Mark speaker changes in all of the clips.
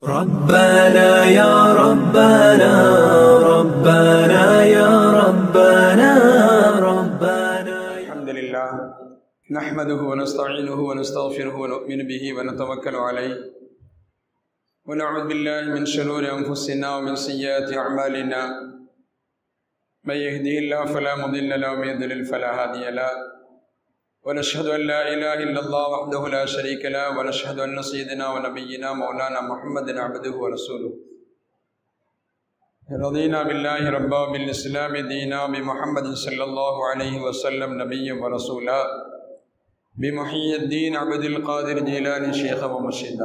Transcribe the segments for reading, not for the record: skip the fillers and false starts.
Speaker 1: ربنا يا ربنا ربنا يا ربنا ربنا.
Speaker 2: الحمد لله نحمده ونستعينه ونستغفره ونؤمن به ونتوكل عليه ونعوذ بالله من شرور أنفسنا ومن سيئات أعمالنا. من يهده الله فلا مضل له ومن يضلل فلا هادي له. ونشهد أن لا إله إلا الله وحده لا شريك له ونشهد أن سيدنا ونبينا مولانا محمد عبده ورسوله. رضينا بالله ربا وبالإسلام دينا بمحمد صلى الله عليه وسلم نبيا ورسولا بمحيي الدين عبد القادر جيلاني شيخا ومرشدا.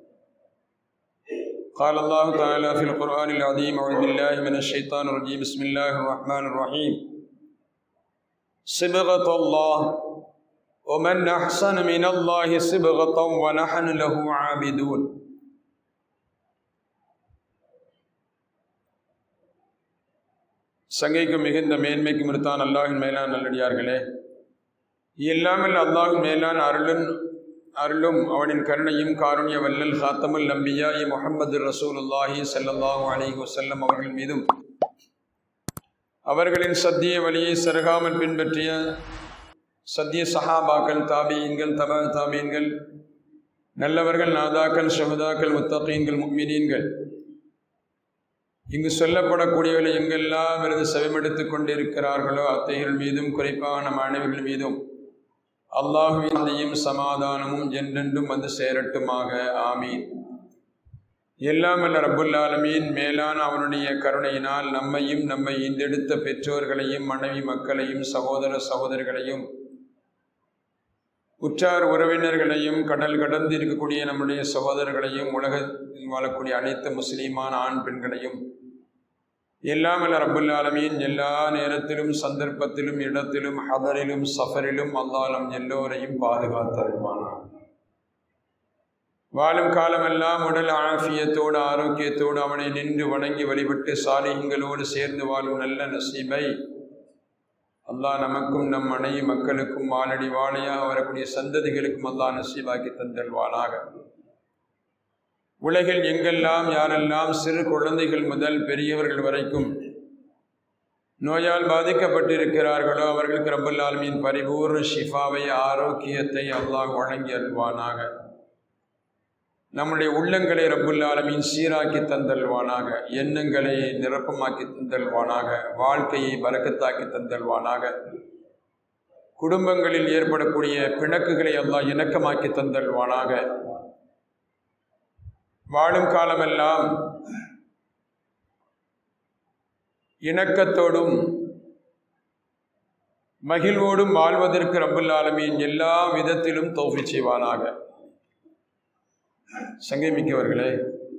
Speaker 2: قال الله تعالى في القرآن العظيم: أعوذ بالله من الشيطان الرجيم بسم الله الرحمن الرحيم. صبغة الله ومن أحسن من الله صبغة ونحن له عابدون. சங்கைக்கு மிகுந்த மேன்மைக்கு முறுத்தான் அல்லாஹின் மேலான நல்லடியார்களே, இல்லாமல் அல்லாஹின் மேலான அருளும் அவனின் கருணையும் காருண்ய வல்லல் ஹாத்தமுல் நம்பியா முஹம்மது ரசூலுல்லாஹி ஸல்லல்லாஹு அலைஹி வஸல்லம் அவர்கள் மீதும் அவர்களின் சத்திய வழியை சருகாமல் பின்பற்றிய சத்திய சஹாபாக்கள், தாபியீன்கள், தபா தாபியீன்கள், நல்லவர்கள், நாதாக்கள், ஷஹதாக்கள், முத்தகீன்கள், முஃமினீன்கள், இங்கு சொல்லப்படக்கூடியவர்களை எங்கெல்லாம் இருந்து செவிமெடுத்துக் கொண்டிருக்கிறார்களோ அத்தைகள் மீதும் குறிப்பாக நம் அனைவர்கள் மீதும் அல்லாஹ்வின் சமாதானமும் என்றென்றும் வந்து சேரட்டுமாக. ஆமீன். எல்லாம் அல்ல ரப்புல் ஆலமீன் மேலான அவனுடைய கருணையினால் நம்மையும் நம்மை ஈண்டெடுத்த பெற்றோர்களையும் மனைவி மக்களையும் சகோதர சகோதரிகளையும் உற்றார் உறவினர்களையும் கடல் கடந்து இருக்கக்கூடிய நம்முடைய சகோதரர்களையும் உலகத்தில் வாழக்கூடிய அனைத்து முஸ்லீமான ஆண் பெண்களையும் எல்லாம் அல்ல ரப்புல் ஆலமீன் எல்லா நேரத்திலும் சந்தர்ப்பத்திலும் இடத்திலும் ஹதரிலும் சஃபரிலும் அல்லாஹ் எல்லோரையும் பாதுகாத்தருள்வானார். வாழும் காலமெல்லாம் உடல் ஆஃபியத்தோடு ஆரோக்கியத்தோடு அவனை நின்று வணங்கி வழிபட்டு சாலிஹீன்களோடு சேர்ந்து வாழும் நல்ல நசீபை அல்லாஹ் நமக்கும் நம் மனைவி மக்களுக்கும் வாழடி வாழையாக வரக்கூடிய சந்ததிகளுக்கும் அல்லாஹ் நசீபாக்கி தந்தல்வானாக. உலகில் எங்கெல்லாம் யாரெல்லாம் சிறு குழந்தைகள் முதல் பெரியவர்கள் வரைக்கும் நோயால் பாதிக்கப்பட்டிருக்கிறார்களோ அவர்களுக்கு ரப்புல் ஆலமீன் பரிபூர்ண ஷிஃபாவை, ஆரோக்கியத்தை அல்லாஹ் வழங்கி அல்வானாக. நம்முடைய உள்ளங்களை ரப்புல் ஆலமீன் சீராக்கி தந்தல்வானாக. எண்ணங்களை நிரப்பமாக்கி தந்தல்வானாக. வாழ்க்கையை பரக்கத்தாக்கி தந்தல்வானாக. குடும்பங்களில் ஏற்படக்கூடிய பிணக்குகளை அல்லாஹ் இணக்கமாக்கி தந்தல்வானாக. வாழும் காலமெல்லாம் இணக்கத்தோடும் மகிழ்வோடும் வாழ்வதற்கு ரப்புல் ஆலமீன் எல்லா விதத்திலும் தௌஃபீக் செய்வானாக. சங்கமிக்கவர்களே,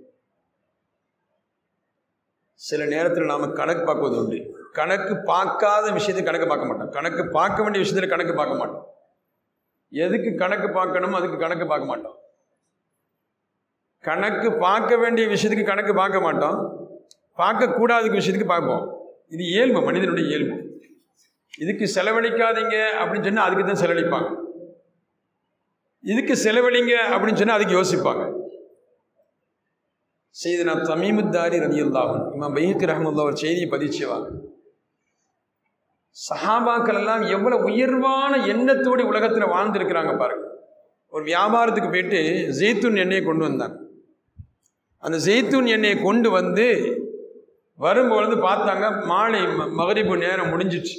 Speaker 2: சில நேரத்தில் நாம் கணக்கு பார்க்குவது உண்டு. கணக்கு பார்க்காத விஷயத்தை கணக்கு பார்க்க மாட்டோம். கணக்கு பார்க்க வேண்டிய விஷயத்தில் கணக்கு பார்க்க மாட்டோம். எதுக்கு கணக்கு பார்க்கணும் அதுக்கு கணக்கு பார்க்க மாட்டோம். கணக்கு பார்க்க வேண்டிய விஷயத்துக்கு கணக்கு பார்க்க மாட்டோம். பார்க்கக்கூடாத விஷயத்துக்கு பார்ப்போம். இது இயல்பு, மனிதனுடைய இயல்பு. இதுக்கு செலவழிக்காதீங்க அப்படின்னு சொன்னால் அதுக்கு தான் செலவழிப்பாங்க. இதுக்கு செலவழிங்க அப்படின்னு சொன்னால் அதுக்கு யோசிப்பாங்க. சையதுனா தமீமுத்தாரி ரலியல்லாஹு அன்ஹு, இமாம் பைஹக்கி ரஹ்மத்துல்லாஹி ஒரு செய்தியை பதிச்சுவாங்க. சஹாபாக்கள் எல்லாம் எவ்வளவு உயர்வான எண்ணத்தோடு உலகத்தில் வாழ்ந்திருக்கிறாங்க பாருங்க. ஒரு வியாபாரத்துக்கு போயிட்டு ஜெய்தூன் எண்ணெயை கொண்டு வந்தாங்க. அந்த ஜெய்தூன் எண்ணெயை கொண்டு வந்து வரும்பொழுது பார்த்தாங்க மாலை மகரிபு நேரம் முடிஞ்சிச்சு,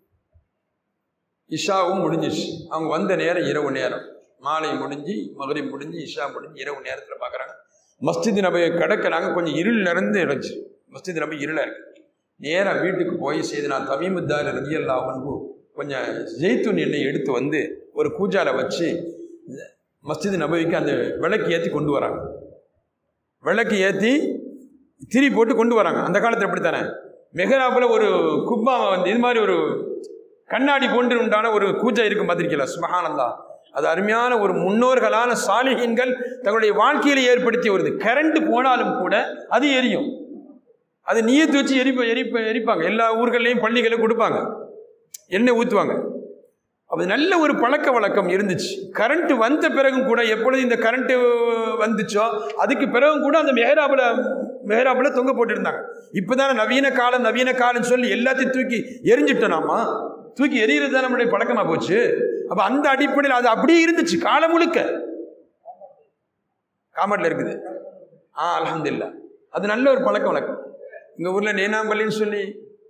Speaker 2: இஷாவும் முடிஞ்சிச்சு. அவங்க வந்த நேரம் இரவு நேரம், மாலை முடிஞ்சு மகரிப் முடிஞ்சு இஷா முடிஞ்சு இரவு நேரத்தில் பார்க்குறாங்க. மஸ்ஜித் நபியை கடக்கிறாங்க. கொஞ்சம் இருள் நிறைந்து இருந்துச்சு. மஸ்ஜித் நபி இருளாக இருக்கு. நேராக வீட்டுக்கு போய் சையதுனா தமீமுத்தாரி ரலியல்லாஹு அன்ஹு கொஞ்சம் ஜெய்தூன் எண்ணெய் எடுத்து வந்து ஒரு கூஜால வச்சு மஸ்ஜித் நபிக்கு அந்த விளக்கு ஏற்றி கொண்டு வராங்க. விளக்கு ஏற்றி திரி போட்டு கொண்டு வராங்க. அந்த காலத்தில் எப்படித்தானே மெஹராபில் ஒரு குப்பா வந்து இது மாதிரி ஒரு கண்ணாடி போன்று உண்டான ஒரு கூஜா இருக்கும் பார்த்திருக்கீங்களா? சுப்ஹானல்லாஹ். அது அருமையான ஒரு முன்னோர்களான சாலிஹீன்கள் தங்களுடைய வாழ்க்கையில் ஏற்படுத்தி வருது. கரண்ட் போனாலும் கூட அது எரியும். அது நியத்து வச்சு எரிப்பாங்க. எல்லா ஊர்கள்லையும் பள்ளிகளை கொடுப்பாங்க, எண்ணெய் ஊற்றுவாங்க. அது நல்ல ஒரு பழக்க வழக்கம் இருந்துச்சு. கரண்ட் வந்த பிறகும் கூட, எப்பொழுது இந்த கரண்ட் வந்துச்சோ அதுக்கு பிறகும் கூட அந்த மெஹராபில் தொங்க போட்டுருந்தாங்க. இப்போதானே நவீன காலம் சொல்லி எல்லாத்தையும் தூக்கி எரிஞ்சிட்டோம். நாம தூக்கி எறிகிறது தான் நம்மளுடைய பழக்கமாக போச்சு. அப்போ அந்த அடிப்படையில் அது அப்படியே இருந்துச்சு காலம் முழுக்க. காமெண்ட்ல இருக்குது. அல்ஹம்துலில்லாஹ். அது நல்ல ஒரு பழக்க வழக்கம். எங்கள் ஊரில் நேனாம்பள்ளின்னு சொல்லி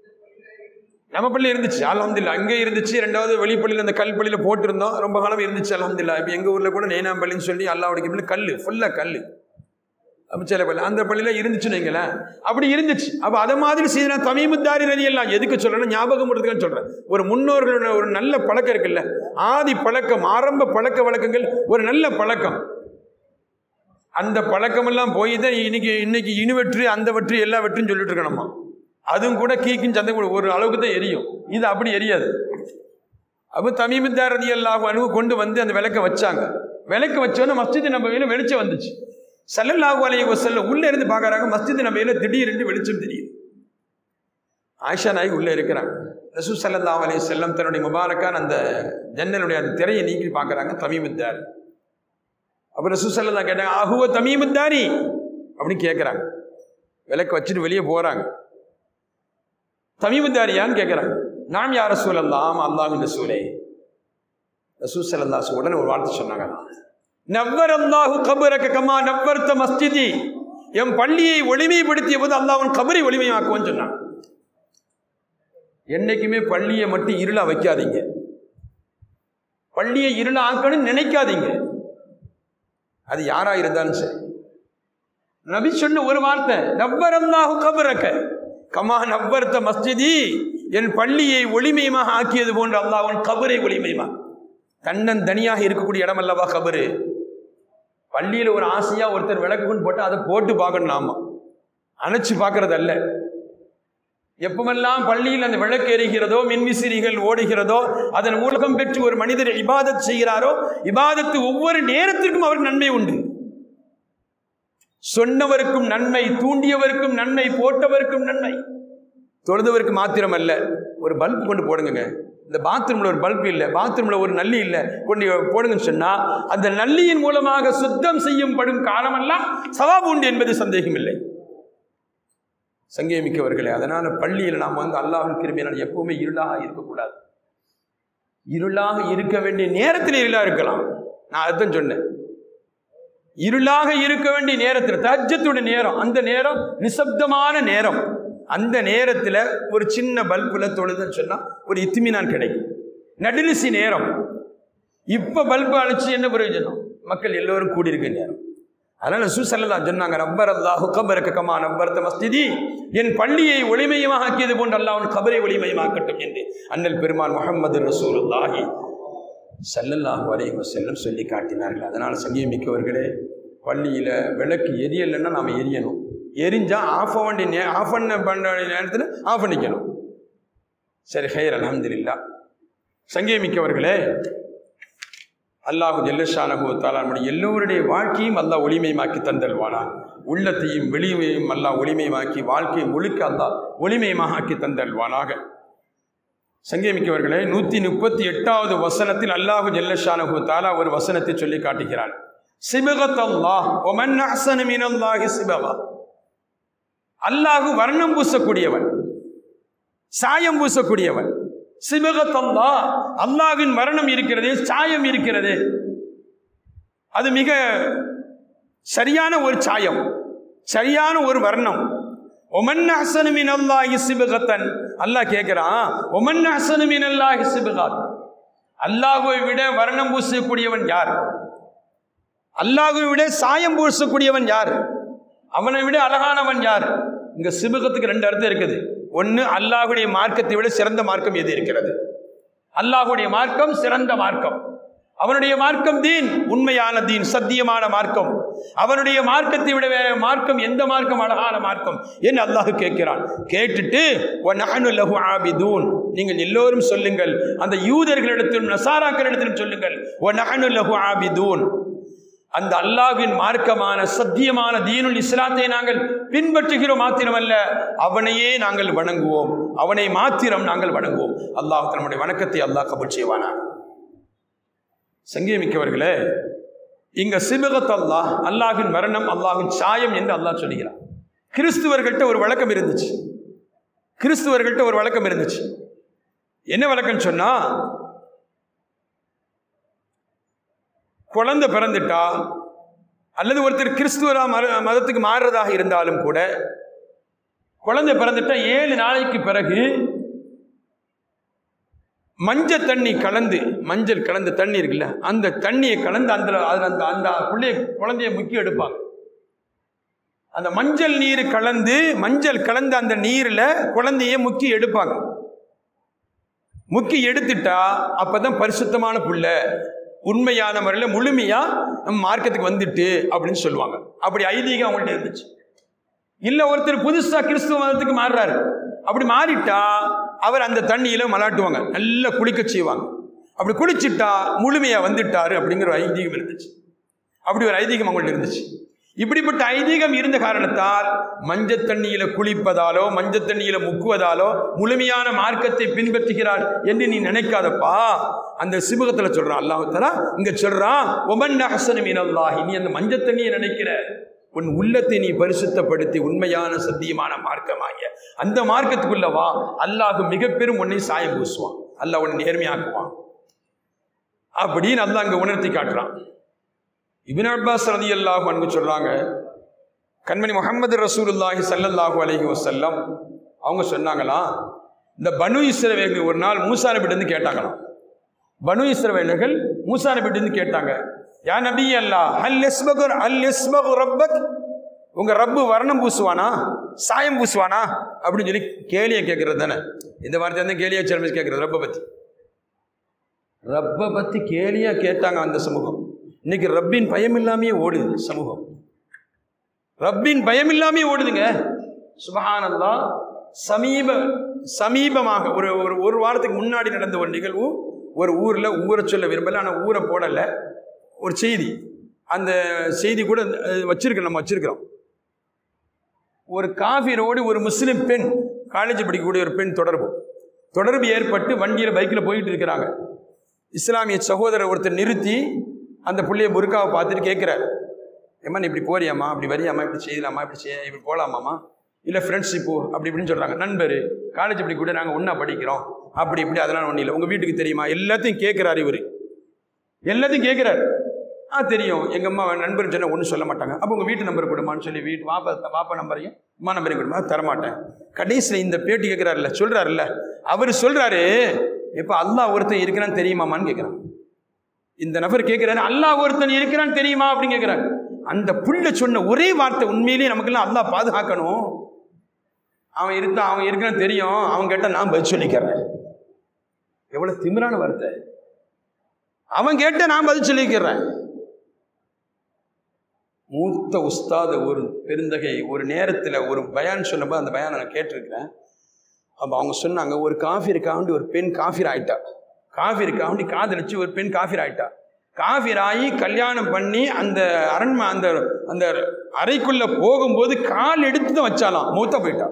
Speaker 2: நம்ம பள்ளி இருந்துச்சு. அல்ஹம்துலில்லாஹ். அங்கே இருந்துச்சு. ரெண்டாவது வெளிப்பள்ளியில் அந்த கல் பள்ளியில் போட்டிருந்தோம். ரொம்ப காலம் இருந்துச்சு. அல்ஹம்துலில்லாஹ். இப்போ எங்கள் ஊரில் கூட நேனாம்பள்ளின்னு சொல்லி அல்லாஹ்வுடைய பள்ளி கல் ஃபுல்லாக கல் சில பள்ளி அந்த பள்ளியில் இருந்துச்சுன்னு வைங்களேன். அப்படி இருந்துச்சு. அப்போ அதை மாதிரி செய்த தமீமுத்தாரி ரலியல்லாஹு எதுக்கு சொல்கிறேன்னா ஞாபகம் பண்ணுறதுக்கான்னு சொல்கிறேன். ஒரு முன்னோர்களோட ஒரு நல்ல பழக்கம் இருக்குல்ல, ஆதி பழக்கம், ஆரம்ப பழக்க வழக்கங்கள், ஒரு நல்ல பழக்கம். அந்த பழக்கமெல்லாம் போய் தான் இன்னைக்கு இனிவெற்று அந்த வெற்றி எல்லா வெற்றின்னு சொல்லிட்டு இருக்கணுமா. அதுவும் கூட கீக்கின்னு சந்தை கூட ஒரு அளவுக்கு தான் எரியும். இது அப்படி எரியாது. அப்போ தமீமுத்தாரி ரலியல்லாஹு அன்ஹு கொண்டு வந்து அந்த விளக்க வச்சாங்க. விளக்கு வச்சோன்னா மஸ்ஜித் நபவியில் வெளிச்சம் வந்துச்சு. ஸல்லல்லாஹு அலைஹி வஸல்லம் உள்ளே இருந்து பார்க்குறாங்க. மஸ்ஜித் நபவியில் திடீரென்று வெளிச்சம் தெரியுது. ஆயிஷா நாயகி உள்ளே இருக்கிறாங்க. ரசூல் ஸல்லல்லாஹு அலைஹி வஸல்லம் தன்னுடைய முபாரக்கான அந்த ஜன்னலுடைய அந்த திரையை நீக்கி பார்க்குறாங்க. தமீமுத்தாரி. அப்போ ரசூல் ஸல்லல்லாஹு கேட்டாங்க, அஹுவ தமீமுத்தாரி அப்படின்னு கேட்குறாங்க. விளக்கு வச்சுட்டு வெளியே போகிறாங்க. தமீமுத்தாரியான்னு கேட்குறாங்க. நாம் யா ரசூலல்லாஹ், அல்லாஹ்வின் ரசூலே. ரசூல் ஸல்லல்லாஹு அலைஹி உடனே ஒரு வார்த்தை சொன்னாங்க, நவ்வரல்லாஹு கபரக கமா நவ்வர்த மஸ்ஜிதி. என் பள்ளியை ஒளிமைப்படுத்திய போது அல்லாஹ் உன் கபரை ஒளிமையாக்குவான்னு சொன்னாங்க. என்னைக்குமே பள்ளியை மட்டும் இருளா வைக்காதீங்க. பள்ளியை இருளா ஆக்கணும்னு நினைக்காதீங்க. அது யாரா இருந்தாலும் சரி. நபி சொன்ன ஒரு வார்த்தை, நவ்வரல்லாஹு கபரக கமா நவ்வர்த மஸ்ஜிதி. என் பள்ளியை ஒளிமயமாக ஆக்கியது போன்று அல்லாஹ் உன் கபரை ஒளிமயமா. தன்னன் தனியாக இருக்கக்கூடிய இடம் அல்லவா கபரு. பள்ளியில் ஒரு ஆசையா ஒருத்தர் விளக்குன்னு போட்டு அதை போட்டு பார்க்கணும். நாம அணைச்சு பார்க்கறது அல்ல. எப்பமெல்லாம் பள்ளியில் அந்த விளக்கு எரிகிறதோ, மின்விசிறிகள் ஓடுகிறதோ, அதன் மூலகம் பெற்று ஒரு மனிதர் இபாதத் செய்கிறாரோ, இபாதத்து ஒவ்வொரு நேரத்திற்கும் அவருக்கு நன்மை உண்டு. சொன்னவருக்கும் நன்மை, தூண்டியவருக்கும் நன்மை, போட்டவருக்கும் நன்மை. தொழுதவருக்கு மாத்திரம் அல்ல. ஒரு பல்ப் கொண்டு போடுங்க. இந்த பாத்ரூம்ல ஒரு பல்ப் இல்லை, பாத்ரூம்ல ஒரு நல்லி இல்லை, கொண்டு போடுங்கன்னு சொன்னா அந்த நல்லியின் மூலமாக சுத்தம் செய்யப்படும் காலமெல்லாம் சவாபு உண்டு என்பது சந்தேகம் இல்லை. சங்கேமிக்கவர்களே, அதனால பள்ளியில் நாம் அல்லாஹ்வின் கிருபையினால் எப்பவுமே இருளாக இருக்கக்கூடாது. இருளாக இருக்க வேண்டிய நேரத்தில் இருளா இருக்கலாம். நான் அதுதான் சொன்னேன். இருளாக இருக்க வேண்டிய நேரத்தில், தஹஜ்ஜுடைய நேரம், அந்த நேரம் நிசப்தமான நேரம். அந்த நேரத்தில் ஒரு சின்ன பல்புல தொழுதுன்னு சொன்னா ஒரு இத்மினான் கிடைக்கும். நடுநிசி நேரம். இப்ப பல்பு அழைச்சி என்ன பிரயோஜனம்? மக்கள் எல்லோரும் கூடியிருக்க நேரம். அதனால ரசூல் ஸல்லல்லாஹு அலைஹி சொன்னாங்க, ரப்பரல்லாஹு கபரக கமா நவ்வர்த மஸ்ஜிதி. என் பள்ளியை ஒளிமயமாக ஆக்கியது போன்று அல்லாஹ் உன் கபரை ஒளிமயமாக்கட்டும் என்று அண்ணல் பெருமான் முஹம்மது ரசூலுல்லாஹி ஸல்லல்லாஹு அலைஹி வஸல்லம் சொல்லி காட்டினார்கள். அதனால சங்கீமிக்கவர்களே, பள்ளியில விளக்கு எரியலைன்னா நாம எரியணும். எரிஞ்சா ஆஃப் பண்ண நேரத்தில் ஆஃப் பண்ணிக்கணும். சரி, ஹைர், அல்ஹம்துலில்லாஹ். சங்கீமிக்கவர்களே, அல்லாஹு ஜல்லஷானஹு தஆலா நம்முடைய எல்லோருடைய வாழ்க்கையும் அல்லாஹ் ஒளிமயமாக்கி தந்தல்வானா. உள்ளத்தையும் வெளிமையும் அல்லாஹ் ஒளிமயமாக்கி வாழ்க்கையை முழுக்க அல்லாஹ் ஒளிமயமாக ஆக்கி தந்தல்வானாக. சங்கேமிக்கவர்களே, 138வது வசனத்தில் அல்லாஹு ஜல்லஷானஹு தஆலா ஒரு வசனத்தை சொல்லி காட்டுகிறான். சிபகத்தல்லாஹ் வ மன் அஹ்ஸனு மினல்லாஹி சிபகா. அல்லாஹு வர்ணம் பூசக்கூடியவன், சாயம் பூசக்கூடியவன். சிபகத்தல்லாஹ், அல்லாஹ்வின் வர்ணம் இருக்கிறது, சாயம் இருக்கிறது. அது மிக சரியான ஒரு சாயம், சரியான ஒரு வர்ணம். ஒமன் அஹ்ஸனு மினல்லாஹி சிபகத்தன். அல்லாஹ் கேட்கிறான், ஒமன் அஹ்ஸனு மினல்லாஹி சிபகத். அல்லாஹ்வை விட வர்ணம் பூசக்கூடியவன் யார்? அல்லாஹ்வை விட சாயம் பூசக்கூடியவன் யார்? அவனை விட அழகானவன் யார்? இங்க சிபகத்துக்கு 2 அர்த்தம் இருக்குது. ஒன்னு, அல்லாஹ்வுடைய மார்க்கத்தை விட சிறந்த மார்க்கம் எது இருக்கிறது? அல்லாஹ்வுடைய மார்க்கம் சிறந்த மார்க்கம். அவனுடைய மார்க்கம் தீன், உண்மையான தீன், சத்தியமான மார்க்கம். அவனுடைய மார்க்கத்தை விட மார்க்கம் எந்த மார்க்கம் அழகான மார்க்கம் என்று அல்லாஹ் கேட்கிறான். கேட்டுட்டு வ நஹ்னு லஹு ஆபிதூன், நீங்கள் எல்லோரும் சொல்லுங்கள், அந்த யூதர்களிடத்திலும் நசாராக்களிடத்திலும் சொல்லுங்கள், வ நஹ்னு லஹு ஆபிதூன், அந்த அல்லாஹ்வின் மார்க்கமான சத்தியமான தீனுல் இஸ்லாத்தை நாங்கள் பின்பற்றுகிறோம் மாத்திரமல்ல, அவனையே நாங்கள் வணங்குவோம், அவனை மாத்திரம் நாங்கள் வணங்குவோம். அல்லாஹ் நம்முடைய வணக்கத்தை அல்லாஹ் கபூல் செய்வானா. சங்கேமிக்கவர்களே, இங்க சிபகத் அல்லாஹ், அல்லாஹின் மரணம், அல்லாஹின் சாயம் என்று அல்லாஹ் சொல்லுகிறார். கிறிஸ்துவர்கள்ட்ட ஒரு வழக்கம் இருந்துச்சு. என்ன வழக்கம் சொன்னா, குழந்தை பிறந்துட்டா அல்லது ஒருத்தர் கிறிஸ்துவ மதத்துக்கு மாறுறதாக இருந்தாலும் கூட, குழந்தை பிறந்துட்டா 7 நாளைக்கு பிறகு மஞ்சள் கலந்த தண்ணி இருக்குல்ல, அந்த தண்ணியை கலந்து அந்த குழந்தைய முக்கி எடுப்பாங்க. அந்த மஞ்சள் கலந்த அந்த நீர்ல குழந்தைய முக்கி எடுப்பாங்க. முக்கி எடுத்துட்டா அப்பதான் பரிசுத்தமான புள்ள, உண்மையான முறையில் முழுமையா நம்ம மார்க்கத்துக்கு வந்துட்டு அப்படின்னு சொல்லுவாங்க. அப்படி ஐதீகம் அவங்கள்ட்ட இருந்துச்சு. இல்ல ஒருத்தர் புதுசா கிறிஸ்துவ மதத்துக்கு மாறுறாரு, அப்படி மாறிட்டா அவர் அந்த தண்ணியில மலாட்டுவாங்க, நல்லா குளிக்க செய்வாங்க. அப்படி குளிச்சுட்டா முழுமையா வந்துட்டாரு அப்படிங்கிற ஒரு ஐதீகம் இருந்துச்சு. அப்படி ஒரு ஐதீகம் அவங்கள்ட்ட இருந்துச்சு. இப்படிப்பட்ட ஐதீகம் இருந்த காரணத்தால் மஞ்சள் தண்ணியில குளிப்பதாலோ மஞ்சள் தண்ணியில முக்குவதாலோ முழுமையான மார்க்கத்தை பின்பற்றுகிறார் என்று நீ நினைக்காதப்பா. அந்த சிபகத்துல சொல்றான் அல்லாஹ் தஆலா, இங்க சொல்றான், ஒமன் அஹ்ஸனு மினல்லாஹி, நீ அந்த மஞ்சள் தண்ணியை நினைக்கிற, உன் உள்ளத்தை நீ பரிசுத்தப்படுத்தி உண்மையான சத்தியமான மார்க்கமாகிய அந்த மார்க்கத்துக்குள்ள வா. அல்லாஹ் மிக பெரும் உன்னை சாயம் பூசுவான், அல்லாஹ் உன்னை நேர்மையாக்குவான் அப்படின்னு அல்லாஹ் அங்க உணர்த்தி காட்டுறான். இப்னு அப்பாஸ் ரலியல்லாஹு அன்ஹு சொல்றாங்க, கண்மணி முஹம்மது ரசூலுல்லாஹி ஸல்லல்லாஹு அலைஹி வஸல்லம் அவங்க சொன்னாங்களாம், இந்த பனு இஸ்ரவேலர்கள் ஒரு நாள் மூசா நபிட்ட இருந்து கேட்டாங்களாம். பனு இஸ்ரவேலர்கள் மூசா நபிட்ட இருந்து கேட்டாங்க, யா நபி அல்லாஹ், ஹல் யஸ்பகு ரப்பக், உங்க ரப்பு வர்ணம் பூசுவானா, சாயம் பூசுவானா அப்படின்னு சொல்லி கேலியை கேட்கறது தானே. இந்த வார்த்தை வந்து கேலியா சேர்மஸ் கேட்கறது. ரப்பை பத்தி கேலியா கேட்டாங்க அந்த சமூகம். இன்னைக்கு ரப்பின் பயம் இல்லாமையே ஓடுது சமூகம், ரப்பின் பயம் இல்லாமையே ஓடுதுங்க. சுப்ஹானல்லாஹ். சமீபமாக ஒரு வாரத்துக்கு முன்னாடி நடந்த ஒரு நிகழ்வு, ஒரு ஊர்ல, ஊரை சொல்ல விரும்பல, ஆனா ஊரை போடல, ஒரு செய்தி, அந்த செய்தி கூட நம்ம வச்சிருக்கிறோம். ஒரு காஃபிரோடு ஒரு முஸ்லிம் பெண், காலேஜ் படிக்கக்கூடிய ஒரு பெண் தொடர்பு ஏற்பட்டு வண்டியில் பைக்கில் போயிட்டு இருக்கிறாங்க. இஸ்லாமிய சகோதரர் ஒருத்தர் நிறுத்தி அந்த பிள்ளைய புர்காவை பார்த்துட்டு கேட்குறாரு, ஏம்மா நீ இப்படி போறியாம்மா, அப்படி வரியாம்மா, இப்படி செய்யலாமா, இப்படி போகலாமாம்மா, இல்லை ஃப்ரெண்ட்ஷிப்பு அப்படி இப்படின்னு சொல்கிறாங்க. நண்பர், காலேஜ் படி கூட நாங்கள் ஒன்றா படிக்கிறோம், அப்படி இப்படி, அதெல்லாம் ஒன்றும் இல்லை, உங்கள் வீட்டுக்கு தெரியுமா, எல்லாத்தையும் கேட்குறாரு. இவர் எல்லாத்தையும் கேட்குறாரு. தெரியும், எங்கள் அம்மா நண்பர் சொன்னால் ஒன்றும் சொல்ல மாட்டாங்க, அப்போ உங்கள் வீட்டு நம்பர் கொடுமான்னு சொல்லி வாப்பா நம்பரையும் அம்மா நம்பரையும் கொடுமா, தரமாட்டேன். கடைசியில் இந்த பேட்டி கேட்குறாருல்ல, சொல்கிறாருல்ல, அவர் சொல்கிறாரு, இப்போ அல்லாஹ் ஒருத்தன் இருக்கிறான்னு தெரியுமாமான்னு கேட்குறான். இந்த நபர் கேட்குறாரு, அல்லாஹ் ஒருத்தன் இருக்கிறான்னு தெரியுமா அப்படின்னு கேட்குறாரு. அந்த புள்ள சொன்ன ஒரே வார்த்தை, உண்மையிலேயே நமக்கெல்லாம் அல்லாஹ் பாதுகாக்கணும், அவன் இருக்கிறான்னு தெரியும், அவன் கேட்டால் நான் பதில் சொல்லிக்கிறேன். எவ்வளோ திமிரான வார்த்தை. அவன் கேட்ட நான் பதில் சொல்லிக்கிறேன். மூத்த உஸ்தாத் ஒரு பெருந்தகை ஒரு நேரத்தில் ஒரு பயான் சொன்னப்போ அந்த பயான் நான் கேட்டிருக்கிறேன். அப்போ அவங்க சொன்னாங்க, ஒரு காஃபிருக்காண்டி ஒரு பெண் காஃபிர் ஆயிட்டா, காஃபிருக்காண்டி காதலிச்சு ஒரு பெண் காஃபிர் ஆயிட்டா, காஃபிர் ஆகி கல்யாணம் பண்ணி அந்த அந்த அறைக்குள்ள போகும்போது கால் எடுத்து தான் வச்சாலாம், மூத்த போயிட்டா.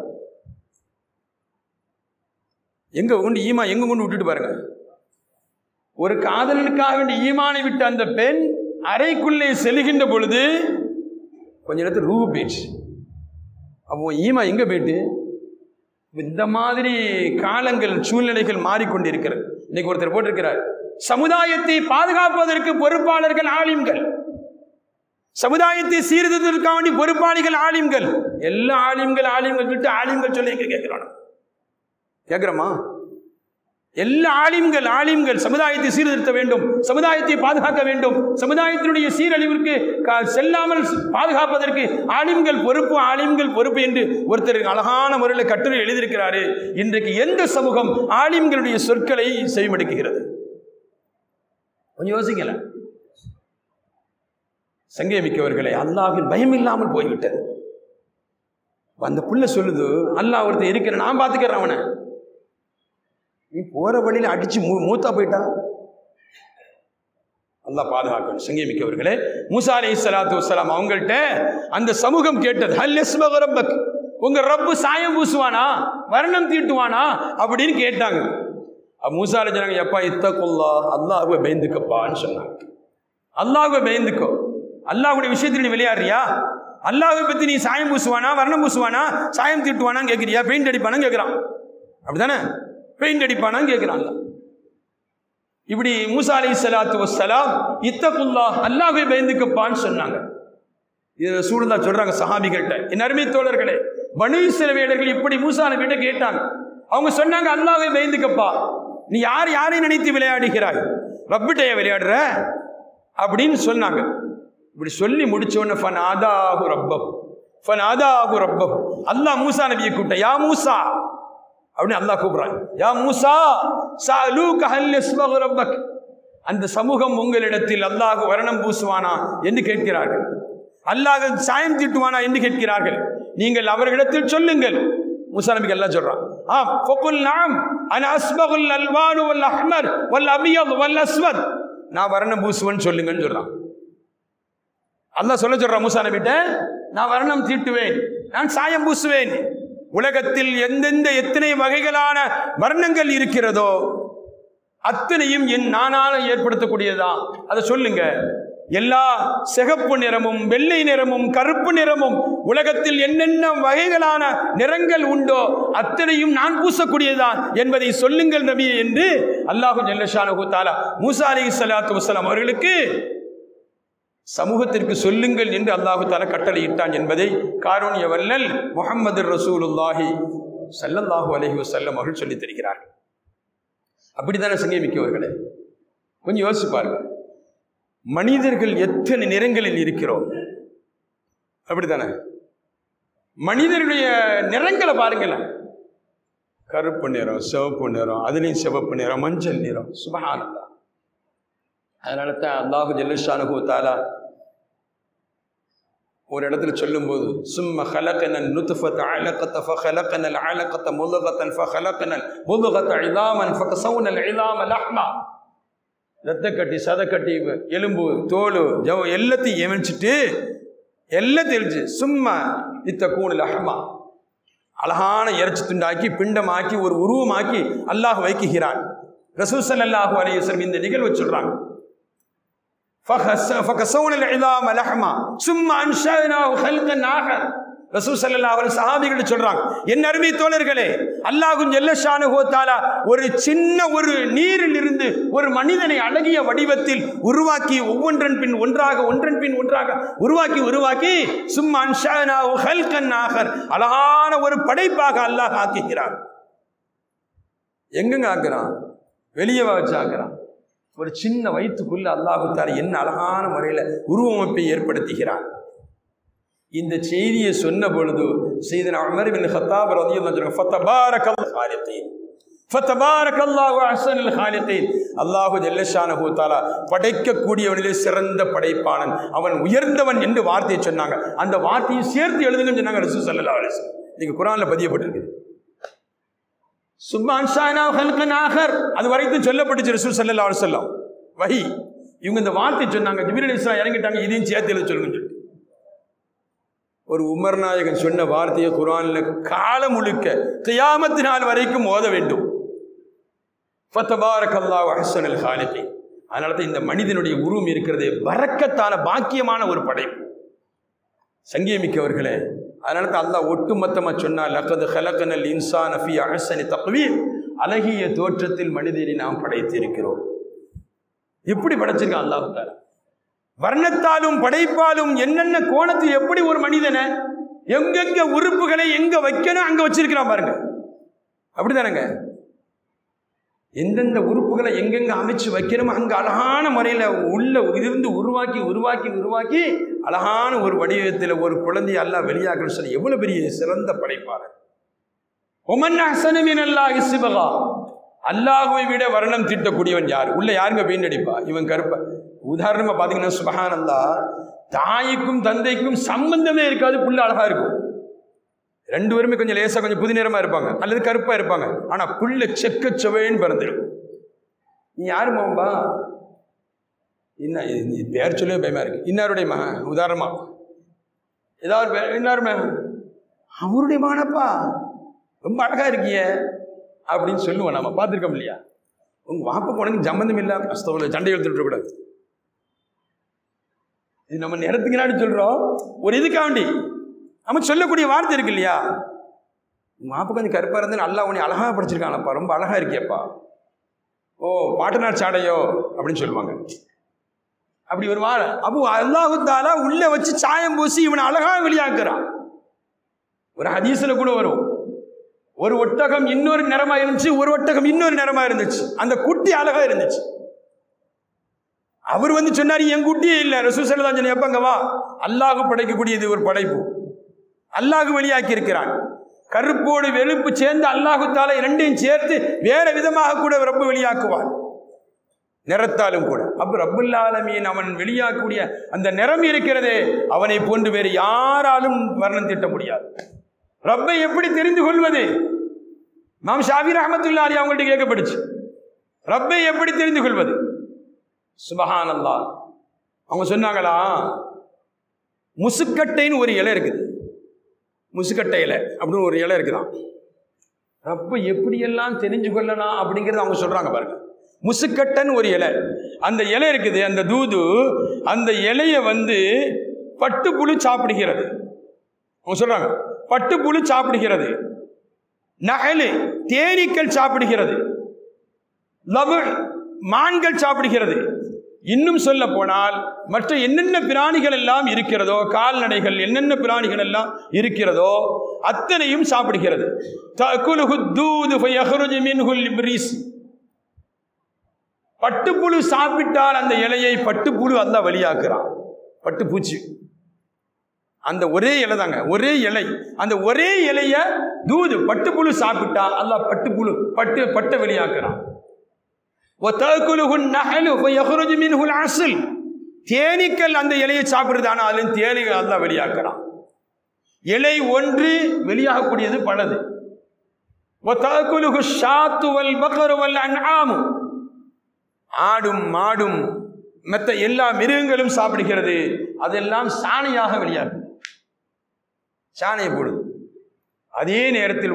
Speaker 2: எங்க கொண்டு விட்டுட்டு பாருங்க. ஒரு காதலனுக்காக வேண்டிய ஈமானை விட்டு அந்த பெண் அறைக்குள்ளே செல்கின்ற பொழுது கொஞ்ச நேரத்தில் ரூபு போயிடுச்சு. அப்போ ஈமா எங்க போயிட்டு? இந்த மாதிரி காலங்கள் சூழ்நிலைகள் மாறிக்கொண்டிருக்கிறது. இன்னைக்கு ஒருத்தர் போட்டிருக்கிறார், சமுதாயத்தை பாதுகாப்பதற்கு பொறுப்பாளர்கள் ஆலிம்கள், சமுதாயத்தை சீர்திருத்தத்திற்காண்டி பொறுப்பாளிகள் ஆலிம்கள். எல்லா ஆலிம்கள் விட்டு ஆலிம்கள் சொல்லி எங்க கேட்கிறோமா? எல்லா ஆலிம்கள் சமுதாயத்தை சீர்திருத்த வேண்டும், சமுதாயத்தை பாதுகாக்க வேண்டும், சமுதாயத்தினுடைய சீரழிவிற்கு செல்லாமல் பாதுகாப்பதற்கு ஆலிம்கள் பொறுப்பு என்று ஒருத்தர் அழகான முறையில் கட்டுரை எழுதியிருக்கிறாரு. இன்றைக்கு எந்த சமூகம் ஆலிம்களுடைய சொற்களை செவிமடுக்குகிறது? கொஞ்சம் யோசிக்கல. சங்கேமிக்கவர்களை, அல்லாஹ்வின் பயம் இல்லாமல் போய்விட்டது. அந்த புள்ள சொல்லுது, அல்லாஹ் ஒருத்தர் இருக்கிற, நான் பார்த்துக்கிறேன் அவனை, நீ போற வழியில் அடிச்சு மூத்தா போயிட்டா. அல்லாஹ் பாதுகாக்கணும். சங்கேமிக்கவர்களே, மூசா அலைஹிஸ்ஸலாத்து வஸ்ஸலாம் அவங்கள்ட்ட அந்த சமூகம் கேட்டது, ஹல் யஸ்பகு ரப்பக், உங்க ரப்பு சாயம் பூசுவானா, வர்ணம் தீட்டுவானா அப்படின்னு கேட்டாங்க. மூசா அலைஹிஸ்ஸலாம் எப்பா இத்தகுல்லாஹ், அல்லாஹ்வை பயந்துக்கப்பான்னு சொன்னாங்க. அல்லாஹ்வை பயந்துக்கோ. அல்லாஹ்வுடைய விஷயத்தில் நீ விளையாடுறியா? அல்லாஹ்வை பத்தி நீ சாயம் பூசுவானா, வர்ணம் பூசுவானா, சாயம் தீட்டுவானான்னு கேட்குறியா, பெயிண்ட் அடிப்பானான்னு கேட்குறான். அப்படிதானே? பெயிண்ட் அடிப்பானான்னு கேட்குறான். இப்படி மூசா அலைஹிஸ்ஸலாத்து வஸ்ஸலாம் இத்தகுல்லாஹ், அல்லாஹ்வை பயந்துக்கப்பான்னு சொன்னாங்க. இது ரசூலுல்லாஹ் சொல்றாங்க சஹாபிகள்கிட்ட, என் அருமை தோழர்களே, பனு இஸ்ரவேலர்கள் இப்படி மூசா நபிகிட்ட கேட்டாங்க. அவங்க சொன்னாங்க, அல்லாஹ்வை பயந்துக்கப்பா, நீ யாரை நினைத்து விளையாடுகிறாய், ரப்பிட்டைய விளையாடுற அப்படின்னு சொன்னாங்க. இப்படி சொல்லி முடிச்சோன்னு ஃபனாதாஹு ரப்பஹு, அல்லாஹ் மூசா நபியை கூப்பிட்ட, யா மூசா அப்படின்னு அல்லாஹ் கூப்பிடுறாங்க. யா மூசா சஅலூக ஹல் யஸ்பகு ரப்பக், அந்த சமூகம் உங்களிடத்தில் அல்லாஹ் வர்ணம் பூசுவானா என்று கேட்கிறார்கள், அல்லாஹ் சாயம் தீட்டுவானா என்று கேட்கிறார்கள். நீங்கள் அவர்களிடத்தில் சொல்லுங்கள். மூசா நபிக்கு அல்லாஹ் சொல்றான், ஃபகுல் நஅம் அன அஸ்பகுல் அல்வானு வல் அஹ்மர் வல் அபியத் வல் அஸ்வத், நான் வர்ணம் பூசுவேன்னு சொல்லுங்கன்னு சொல்றான். அல்லாஹ் சொல்றான் மூசா நபிட்ட, நான் வர்ணம் தீட்டுவேன், நான் சாயம் பூசுவேன். உலகத்தில் எத்தனை வகைகளான வர்ணங்கள் இருக்கிறதோ அத்தனையும் நானால ஏற்படுத்தக்கூடியதான், அதை சொல்லுங்க. எல்லா சிகப்பு நிறமும் வெள்ளை நிறமும் கருப்பு நிறமும் உலகத்தில் என்னென்ன வகைகளான நிறங்கள் உண்டோ அத்தனையும் நான் பூசக்கூடியதான் என்பதை சொல்லுங்கள் நபி என்று அல்லாஹு ஜல்ல ஷானஹு தஆலா மூசா அலைஹிஸ்ஸலாத்து வஸ்ஸலாம் அவர்களுக்கு சமூகத்திற்கு சொல்லுங்கள் என்று அல்லாஹு தஆலா கட்டளையிட்டான் என்பதை காரூணிய வல்லல் முஹம்மது ரசூலுல்லாஹி ஸல்லல்லாஹு அலைஹி வஸல்லம் அவர்கள் சொல்லித் தருகிறார்கள். அப்படித்தானே சங்கமிக்கவர்களே, கொஞ்சம் யோசிச்சு பாருங்க. மனிதர்கள் எத்தனை நிறங்களில் இருக்கிறோம், அப்படித்தானே? மனிதர்களுடைய நிறங்களை பாருங்களேன், கருப்பு நிறம், சிவப்பு நிறம், அதுலேயும் சிவப்பு நிறம், மஞ்சள் நிறம், சுப்ஹானல்லாஹ். அதனால தான் அல்லாஹு ஜல்ல ஷானஹு தஆலா ஒரு இடத்துல சொல்லும்போது, சும்ம ஹலகனல் நுத்ஃபத அலகத ஃபஹலகனல் அலகத முல்கதன் ஃபஹலகனல் முல்கத இதாமன் ஃபகஸௌனல் இதாம லஹ்மா, ரத்தக்கட்டி சதக்கட்டி எலும்பு தோல் எல்லாத்தையும் எமிச்சிட்டு எல்லாம் தெரிஞ்சு சும்மா இத்தக்கூனல் அஹ்மா, அழகான இறைச்சி துண்டாக்கி பிண்டமாக்கி ஒரு உருவமாக்கி அல்லாஹ் வைக்குகிறான். ரசூல் ஸல்லல்லாஹு அலைஹி வஸல்லம் இந்த நிகழ்வை சொல்றாங்க. ஃபகஸௌனல் இதாம லஹ்மா சும்ம அன்ஷஅனாஹு ஹல்கன் ஆகர். ரசூல் ஸல்லல்லாஹு அலைஹி சஹாபிகள் சொல்றாங்க, என் அருமை தோழர்களே, அல்லாஹ் ஜல்ல ஷானஹு தஆலா ஒரு சின்ன ஒரு நீரில் இருந்து ஒரு மனிதனை அழகிய வடிவத்தில் உருவாக்கி ஒன்றன் பின் ஒன்றாக உருவாக்கி சும்மா அன்ஷஅனாஹு ஹல்கன் ஆகர், அழகான ஒரு படைப்பாக அல்லாஹ் ஆக்குகிறான். எங்கங்க ஆக்குறான்? வெளியே வச்சு ஆக்குறான். ஒரு சின்ன வயிற்றுக்குள்ள அல்லாஹு தஆலா என்ன அழகான முறையில் உருவமைப்பை ஏற்படுத்துகிறான். இந்த செய்தியை சொன்ன பொழுது சையதுனா உமர் இப்னு கத்தாப் ரலியல்லாஹு அன்ஹு ஃபதபாரக்கல்லாஹு ஹாலிகீன், ஃபதபாரக்கல்லாஹு அஹ்ஸனுல் ஹாலிகீன், அல்லாஹு ஜல்ல ஷானஹு தஆலா படைக்கக்கூடியவனிலே சிறந்த படைப்பாளன், அவன் உயர்ந்தவன் என்று வார்த்தையை சொன்னாங்க. அந்த வார்த்தையை சேர்த்து எழுதுங்கன்னு சொன்னாங்க ரசூல் ஸல்லல்லாஹு அலைஹி வஸல்லம். நீங்க குர்ஆன்ல பதியப்பட்டிருக்கு. சுப்ஹான் ஷானா ஹல்கன் ஆகர், அது வரைக்கும் சொல்லப்பட்டுச்சு ரசூல் ஸல்லல்லாஹு அலைஹி வஸல்லம் வஹி. இவங்க இந்த வார்த்தை சொன்னாங்க, ஜிப்ரீல் அலைஹிஸ்ஸலாம் இறங்கிட்டாங்க, இதையும் சேர்த்து எழுத சொல்லுங்க. ஒரு உமர் நாயகன் சொன்ன வார்த்தையை குர்ஆன்ல காலம் முழுக்க கியாமத் நாள் வரைக்கும் ஓத வேண்டும். ஃபதபாரக்கல்லாஹு அஹ்ஸனுல் ஹாலிகீன். அதனால தான் இந்த மனிதனுடைய உருவம் இருக்கிறது பரக்கத்தான பாக்கியமான ஒரு படைப்பு. சங்கியமிக்கவர்களே, அதனால தான் அல்லாஹ் ஒட்டுமொத்தமாக சொன்னா, லக்கத் ஹலகனல் இன்சான ஃபீ அஹ்ஸனி தக்வீம், அழகிய தோற்றத்தில் மனிதனை நாம் படைத்திருக்கிறோம். எப்படி படைச்சிருக்கான் அல்லாஹ் தஆலா? வர்ணத்தாலும் படைப்பாலும் என்னென்ன கோணத்தில் எப்படி ஒரு மனிதனை எங்கெங்க உறுப்புகளை எங்க வைக்கணும் அங்க வச்சிருக்கிறான் பாருங்க. அப்படிதானங்க? எந்தெந்த உறுப்புகளை எங்கெங்க அமைச்சு வைக்கணும் அங்க அழகான முறையில உள்ள இருந்து உருவாக்கி அழகான ஒரு வடிவத்தில் ஒரு குழந்தையை அல்லாஹ் வெளியாக்கணும்னு சொல்லி எவ்வளவு பெரிய சிறந்த படைப்பாளர். ஒமன் அஹ்ஸனு மினல்லாஹி சிபகா, அல்லாஹ்வை விட வர்ணம் தீட்டக்கூடியவன் யார்? உள்ள யாருங்க பெயிண்ட் அடிப்பா? இவன் கருப்ப. உதாரணமா பாத்தீங்கன்னா சுப்ஹானல்லாஹ், தாய்க்கும் தந்தைக்கும் சம்பந்தமே இருக்காது, புள்ள அழகா இருக்கும். ரெண்டு பேருமே கொஞ்சம் லேசா கொஞ்சம் புது நிறமா இருப்பாங்க அல்லது கருப்பா இருப்பாங்க, ஆனா புள்ள செக்க செவேன்னு பிறந்திருக்கும். நீ யாரு மாம்பா? இன்ன பேர் சொல்லவே பயமா இருக்கு. இன்னாருடைய மகன், உதாரணமா ஏதாவது இன்னாரு மகன், அவருடைய மகனப்பா ரொம்ப அழகா இருக்கிய அப்படின்னு சொல்லுவோம். நம்ம பார்த்துருக்கோம் இல்லையா? உங்க வாப்ப உனக்கு சம்பந்தம் இல்லை, அஸ்தவங்களை சண்டை எடுத்துட்டு கூடாது. இது நம்ம நேரத்துக்கு சொல்றோம், ஒரு இதுக்காக வேண்டி நம்ம சொல்லக்கூடிய வார்த்தை இருக்கு இல்லையா? உங்க வாப்ப கொஞ்சம் கருப்பா இருந்து நல்லா உன்னை அழகா படிச்சிருக்காங்கப்பா, ரொம்ப அழகா இருக்கியப்பா, ஓ பாட்டனார் சாடையோ அப்படின்னு சொல்லுவாங்க. அப்படி ஒரு வாழை அப்போ அல்லாஹு தஆலா உள்ள வச்சு சாயம் பூசி இவனை அழகா வெளியாக்குறான். ஒரு ஹதீஸ்ல கூட வரும், ஒரு ஒட்டகம் இன்னொரு நிறமா இருந்துச்சு, ஒரு ஒட்டகம் இன்னொரு நிறமா இருந்துச்சு, அந்த குட்டி அழகா இருந்துச்சு. அவர் சொன்னாரு என் குட்டியே இல்லை. ரசூல் ஸல்லல்லாஹு அலைஹி வஸல்லம் எப்பங்க வா, அல்லாஹ் படைக்கக்கூடியது ஒரு படைப்பு, அல்லாஹ் வெளியாக்கி இருக்கிறான். கருப்போடு வெளுப்பு சேர்ந்து அல்லாஹு தஆலா இரண்டையும் சேர்த்து வேற விதமாக கூட ரப்பு வெளியாக்குவான், நிறத்தாலும் கூட. அப்ப ரப்புல் ஆலமீன் அவன் வெளியாகக்கூடிய அந்த நிறம் இருக்கிறதே, அவனை போன்று வேறு யாராலும் வர்ணம் தீட்ட முடியாது. ரப்பை எப்படி தெரிந்து கொள்வது? இமாம் ஷாஃபி ரஹ்மத்துல்லாஹி அலைஹி அவங்கள்ட்ட கேட்கப்பட்டுச்சு, ரப்பை எப்படி தெரிந்து கொள்வது? சுப்ஹானல்லாஹ். அவங்க சொன்னாங்களா, முசுக்கட்டைன்னு ஒரு இலை இருக்குது, முசுக்கட்டை இலை அப்படின்னு ஒரு இலை இருக்குதான். ரப்பை எப்படியெல்லாம் தெரிஞ்சு கொள்ளலாம் அப்படிங்கிறது அவங்க சொல்றாங்க பாருங்க. முசுக்கட்டைன்னு ஒரு இலை, அந்த இலை இருக்குது, அந்த தூது அந்த இலையை பட்டுப்புழு சாப்பிடுகிறது. அவங்க சொல்றாங்க பட்டுப்புழு சாப்பிடுகிறது, நஹலு தேனீக்கள் சாப்பிடுகிறது, லபு மான்கள் சாப்பிடுகிறது. இன்னும் சொல்ல போனால் மற்ற என்னென்ன பிராணிகள் எல்லாம் இருக்கிறதோ, கால்நடைகள் என்னென்ன பிராணிகள் எல்லாம் இருக்கிறதோ அத்தனையும் சாப்பிடுகிறது. தஅகுலுஹு தூது ஃபயஹ்ருஜு மின்ஹுல் இப்ரீஸ். பட்டுப்புழு சாப்பிட்டால் அந்த இலையை பட்டுப்புழு அல்லாஹ் வெளியாக்குறான். பட்டுப்பூச்சி அந்த ஒரே இலை தாங்க, ஒரே இலை, அந்த ஒரே இலைய தூது பட்டுப்புழு சாப்பிட்டா அல்லாஹ் பட்டுப்புழு பட்டை வெளியாக்குறான். தேனீக்கள் அந்த இலையை சாப்பிடுறது, ஆனால் அதிலும் தேனீக்கள் அல்லாஹ் வெளியாக்குறான். இலை ஒன்று வெளியாகக்கூடியது பலது. ஆடும் மாடும் மற்ற எல்லா மிருகங்களும் சாப்பிடுகிறது, அதெல்லாம் சாணியாக வெளியாகும், சாணியை போடுது. அதே நேரத்தில்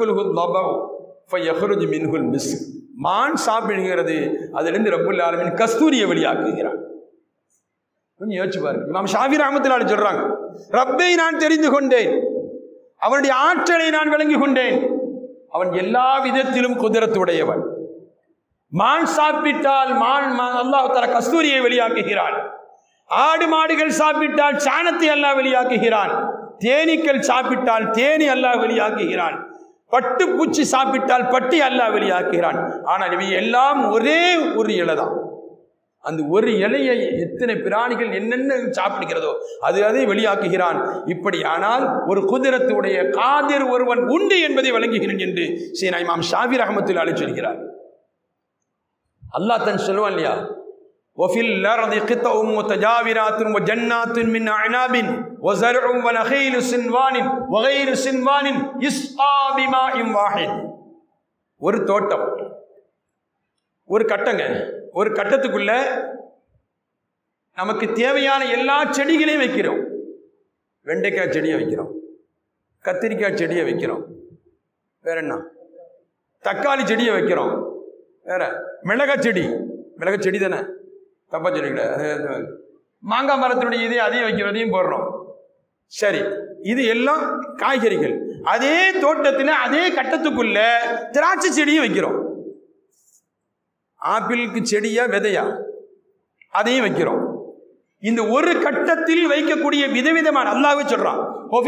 Speaker 2: மான் சாப்பிடுகிறது, அதிலிருந்து ரப்புல் ஆலமீன் கஸ்தூரியை வெளியாக்குகிறான். கொஞ்சம் யோசிச்சு பாருங்க. இமாம் ஷாஃபி ரஹ்மத்துல்லாஹி அலைஹி சொல்றாங்க, ரப்பை நான் தெரிந்து கொண்டேன், அவனுடைய ஆற்றலை நான் விளங்கி கொண்டேன், அவன் எல்லா விதத்திலும் குதிரத்துடையவன். மான் சாப்பிட்டால் அல்லாஹ் தஆலா கஸ்தூரியை வெளியாக்குகிறான். ஆடு மாடுகள் சாப்பிட்டால் சாணத்தை அல்லாஹ் வெளியாக்குகிறான். தேனீக்கள் சாப்பிட்டால் தேனி அல்லாஹ் வெளியாக்குகிறான். பட்டு பூச்சி சாப்பிட்டால் பட்டி அல்லாஹ் வெளியாக்குகிறான். ஆனால் இவை எல்லாம் ஒரே ஒரு இலை தான். அந்த ஒரு இலையை எத்தனை பிராணிகள் என்னென்ன சாப்பிடுகிறதோ அதை வெளியாக்குகிறான். இப்படி ஆனால் ஒரு குதிரத்துடைய காதிர் ஒருவன் உண்டு என்பதை வழங்குகிறேன் என்று சீனா இமாம் ஷாஃபி ரஹ்மத்துல்லாஹி அலைஹி சொல்கிறார். அல்லாஹ் தன் சொல்லுவான் இல்லையா, وفي الأرض قطع متجاورات وجنات من أعناب وزرع ونخيل صنوان وغير صنوان يسقى بماء واحد. ஒரு தோட்டம், ஒரு கட்டங்க, ஒரு கட்டத்துக்குள்ள நமக்கு தேவையான எல்லா செடிகளையும் வைக்கிறோம். வெண்டைக்காய் செடியை வைக்கிறோம், கத்திரிக்காய் செடியை வைக்கிறோம், வேற என்ன, தக்காளி செடியை வைக்கிறோம், வேற மிளகாய் செடி தானே, தப்பா செடி கிடையாது, மாங்காய் மரத்தினுடைய இதே அதையும் வைக்கிறதையும் போடுறோம். சரி, இது எல்லாம் காய்கறிகள். அதே தோட்டத்தில் அதே கட்டத்துக்குள்ள திராட்சை செடியும் வைக்கிறோம். ஆப்பிளுக்கு செடியா விதையா அதையும் வைக்கிறோம். இந்த ஒரு கட்டத்தில் வைக்கக்கூடிய விதவிதமான அல்லாஹ்வே சொல்றான்,